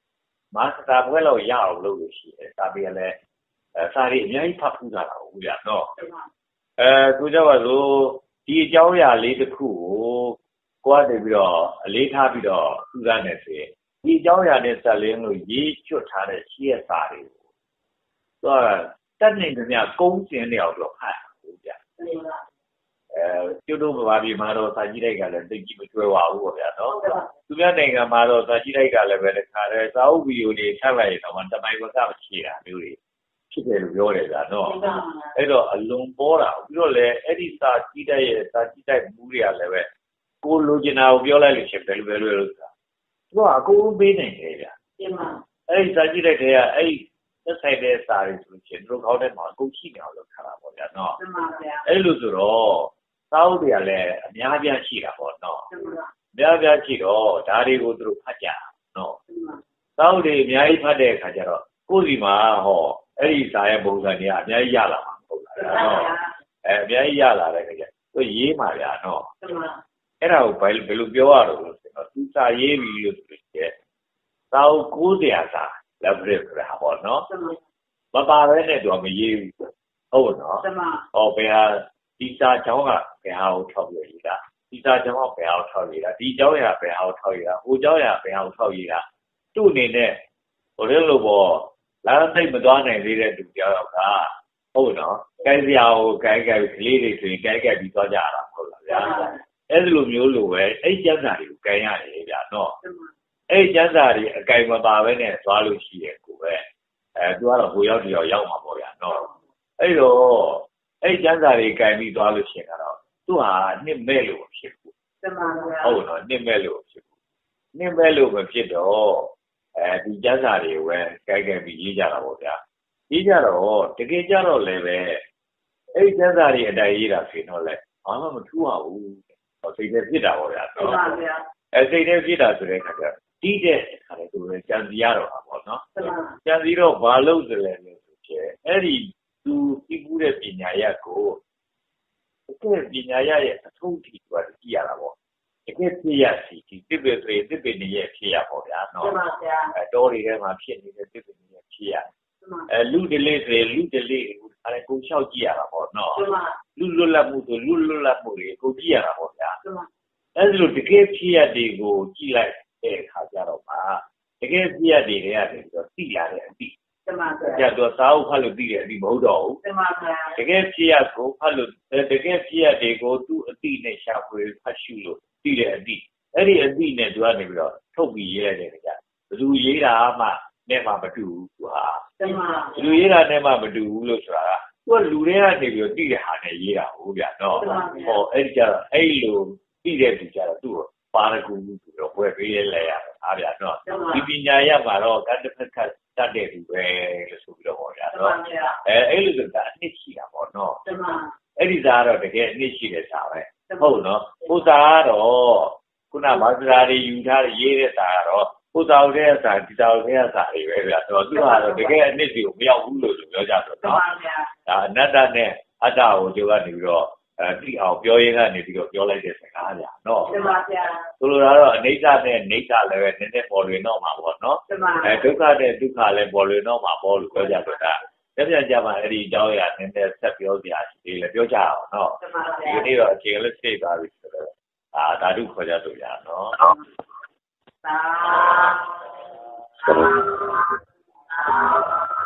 မာစတာဘွဲလောက်ရအောင်လုပ်လို့ရှိတယ်စာပေလည်းအဲစာတွေအများကြီးဖတ်ဖူးတာဟုတ်ဗျာနော်အဲသူကြောင့်ပါဆိုဒီအကြောင်းအရာလေးတစ်ခုကိုကိုကနေပြီးတော့အလေးထားပြီးတော့သူစားနေဆိုရင်ဒီအကြောင်းအရာနဲ့ဆက်လင်းလို့ရေးချွတ်ထားတဲ့ရှိရစာတွေကိုသူကတက်နေကြများကုန်းကျင်နေအောင်လို့ဖတ်ဟုတ်ဗျာအဲကျွတ်တို့ဗမာပြည်မှာတော့စာကြည့်လိုက်ကလည်းသိကြည့်မကျွဲပါဘူးဗျာနော်သူများနိုင်ငံမှာတော့စာကြည့်လိုက်ကလည်းပဲတခါတည်းစာအုပ်ဗီဒီယိုတွေဆက်လိုက်ရင်တော့တမိုင်ဝကမရှိတာမျိုးတွေဖြစ်တယ်လို့ပြောတယ်ဗျာနော်အဲ့တော့အလွန်ပေါ်တာပြီးတော့လည်းအဲ့ဒီစာကြည့်တဲ့ရဲ့စာကြည့်တဲ့မူတွေကလည်းပဲကိုလိုချင်တာကိုပြောလိုက်လို့ရှိရင်ဘယ်လိုပဲလို့ဆိုတာသူကအကုန်လုံးပေးနိုင်တယ်ဗျာအဲ့ဒီစာကြည့်တဲ့တဲ့ကအဲ့ဒီသက်ဆိုင်တဲ့စာတွေဆိုရင်တို့ခေါင်းထဲမှာအကုန်ရှိနေအောင်လုပ်ထားတာပေါ့ဗျာနော်အဲ့လိုဆိုတော့စာအုပ်တွေကလည်းအများအပြားရှိတာပေါ့နော်အများအပြားရှိတော့ဒါတွေကိုသူတို့ဖတ်ကြနော်စာအုပ်တွေအများကြီးဖတ်တဲ့အခါကျတော့ကိုယ်စီမှာဟောအဲ့ဒီစာရဲ့ပုံစံတွေကအများကြီးရလာမှာမဟုတ်လားနော်အဲအများကြီးရလာတဲ့အခါကျသူရေးမှာဗျာနော်အဲ့ဒါကိုဘယ်ဘယ်လိုပြောရတော့လို့ဆိုတော့သူစာရေးပြီလို့ဆိုရင်စာအုပ်ကိုးတရားစာလက်ပြဆိုတာပေါ့နော်မပါဘဲနဲ့သူကမရေးဘူးဟုတ်နော်ဟောဘယ်ဟာဒီစာကြောင်းကဘယ်ဟာကိုထောက်ပြရေးတာဒီစာကြောင်းကဘယ်ဟာကိုထောက်ရေးတာဒီကြောင်းရဘယ်ဟာကိုထောက်ရေးတာဟိုကြောင်းရဘယ်ဟာကိုထောက်ရေးတာသူ့အနေနဲ့ဟိုလိုလိုပေါ့လာသိမသွားနိုင်သေးတဲ့သူကြောင်းကဟုတ်နော်ကြိုက်စရာကိုကြိုက်ကြိုက်ကလေးတွေဆိုရင်ကြိုက်ကြိုက်ပြီးသွားကြတာဟုတ်လားဗျာအဲ့ဒီလိုမျိုးလိုပဲအဲ့ကျန်းစာတွေကိုကြိုက်ရတယ်ဗျာနော်အဲ့ကျန်းစာတွေအကြိုက်မပါဘဲနဲ့သွားလို့ရှိရဲ့ကိုပဲအဲသူကတော့ဟိုရောက်တယောက်ရောက်မှာပေါ့ဗျာနော်အဲ့တော့အဲ့ကျန်းစာတွေကြိုက်ပြီးသွားလို့ရှိရင်ကတော့သူဟာနှစ်မဲ့လို့မဖြစ်ဘူးဟုတ်နော်နှစ်မဲ့လို့ဖြစ်ဘူးနှစ်မဲ့လို့မဖြစ်တော့အဲဒီကျန်းစာတွေကိုပဲကြိုက်ကြိုက်ပြီးရေးကြတာပေါ့ဗျာရေးကြတော့တကယ်ကြတော့လည်းပဲအဲ့ကျန်းစာတွေအတိုင်းရေးတာဆိုရင်တော့လည်းဘာမှမထူးပါဘူးဟောစိတ်ထဲဖြစ်တာပေါ့ဗျာဟုတ်ပါဗျာအဲစိတ်ထဲဖြစ်တာဆိုတဲ့အခါကျတီးတဲ့အခါလည်းသူလည်းကြံစီရတော့တာပေါ့နော်ကြံစီတော့ဘာလို့ဆိုလဲလို့ဆိုချင်အဲ့ဒီသူသိမှုတဲ့ပညာရပ်ကိုတကယ်ပညာရပ်ရဲ့အထုံးထိကကြည့်ရတာပေါ့တကယ်ဖြစ်ရစီဒီတစ်ပေဆိုရင်တစ်ပေနေရဲ့ဖြစ်ရပေါ့ဗျာနော်အဲတော်တွေထဲမှာဖြစ်နေတဲ့တစ်ပေနေရဲ့ဖြစ်ရအဲလူဒလေးဆိုရင်လူဒလေးကိုအဲကိုလျှောက်ကြည့်ရတာပေါ့နော်လူလွတ်လပ်မှုဆိုလူလွတ်လပ်မှုတွေကိုကြည့်ရတာပေါ့ဗျာအဲဒီလိုတကယ်ဖြစ်ရတွေကိုကြည့်လိုက်တဲ့အခါကျတော့ပါတကယ်ဖြစ်ရတွေတွေကနေပြီးတော့သိရတဲ့အသည့်ကြတော့စာအုပ်ဖတ်လို့သိတဲ့အသည့်မဟုတ်တော့ဘူးတကယ်ဖြစ်ရကိုဖတ်လို့တကယ်ဖြစ်ရတွေကိုသူ့အသည့်နဲ့ရှာဖွေဖတ်ရှုလို့သိတဲ့အသည့်အဲ့ဒီအသည့်နဲ့သူကနေပြီးတော့ထုတ်ပြီးရေးလိုက်တဲ့ကြဘယ်သူရေးတာမှနဲ့မှမတူဘူးသူဟာဘယ်သူရေးတာနဲ့မှမတူဘူးလို့ဆိုတာကသူကလူတွေကနေပြီးတော့သိတဲ့ဟာနဲ့ရေးတာဟုတ်ဗျာနော်ဟောအဲ့ဒီကြတော့အဲ့လိုသိတဲ့သူကြတော့သူ့ကိုပါရဂူဆိုတော့ဝယ်ပေးရလဲရအားဗျာနော်ဒီပညာရမှာတော့ကတ္တဖက်ခတ်တတ်တဲ့သူပဲလို့ဆိုပြီးတော့ဟောဗျာနော်အဲအဲ့လိုဆိုတာအနှစ်ရှိတာပေါ့နော်အဲ့ဒီစားတော့တကယ်အနှစ်ရှိတဲ့စားပဲဟုတ်နော်ဟိုစားကတော့ခုနဘာသာတွေယူထားရေးတဲ့စားကတော့ဟိုစားတဲ့စားဒီစားတဲ့စားတွေပဲဗျာတော့သူကတော့တကယ်အနှစ်စီကိုမရောက်ဘူးလို့ပြောကြတော့နော်ဒါအနတ္တနဲ့အတ္တကိုကျိုးကနေပြီးတော့အဲတိအောင်ပြောရင်းကနေပြီးတော့ပြောလိုက်တဲ့စကားဗျာနော်မှန်ပါဗျာဆိုလိုတာတော့အနိစ္စနဲ့နိစ္စလည်းပဲနည်းနည်းပေါ်လွင်တော့မှာပေါ့နော်အဲဒုက္ခနဲ့ဒုက္ခလည်းပေါ်လွင်တော့မှာပေါ့လို့ပြောကြတော့ဒါပြန်ပြန်ကြမှာအဲ့ဒီအကြောင်းအရာနည်းနည်းဆက်ပြောစရာရှိသေးတယ်ပြောကြအောင်နော်ဒီနေ့တော့အချိန်လေးစိတ်သွားပြီဆိုတော့အာဓာတုခေါ်ကြလို့ရနော်သာ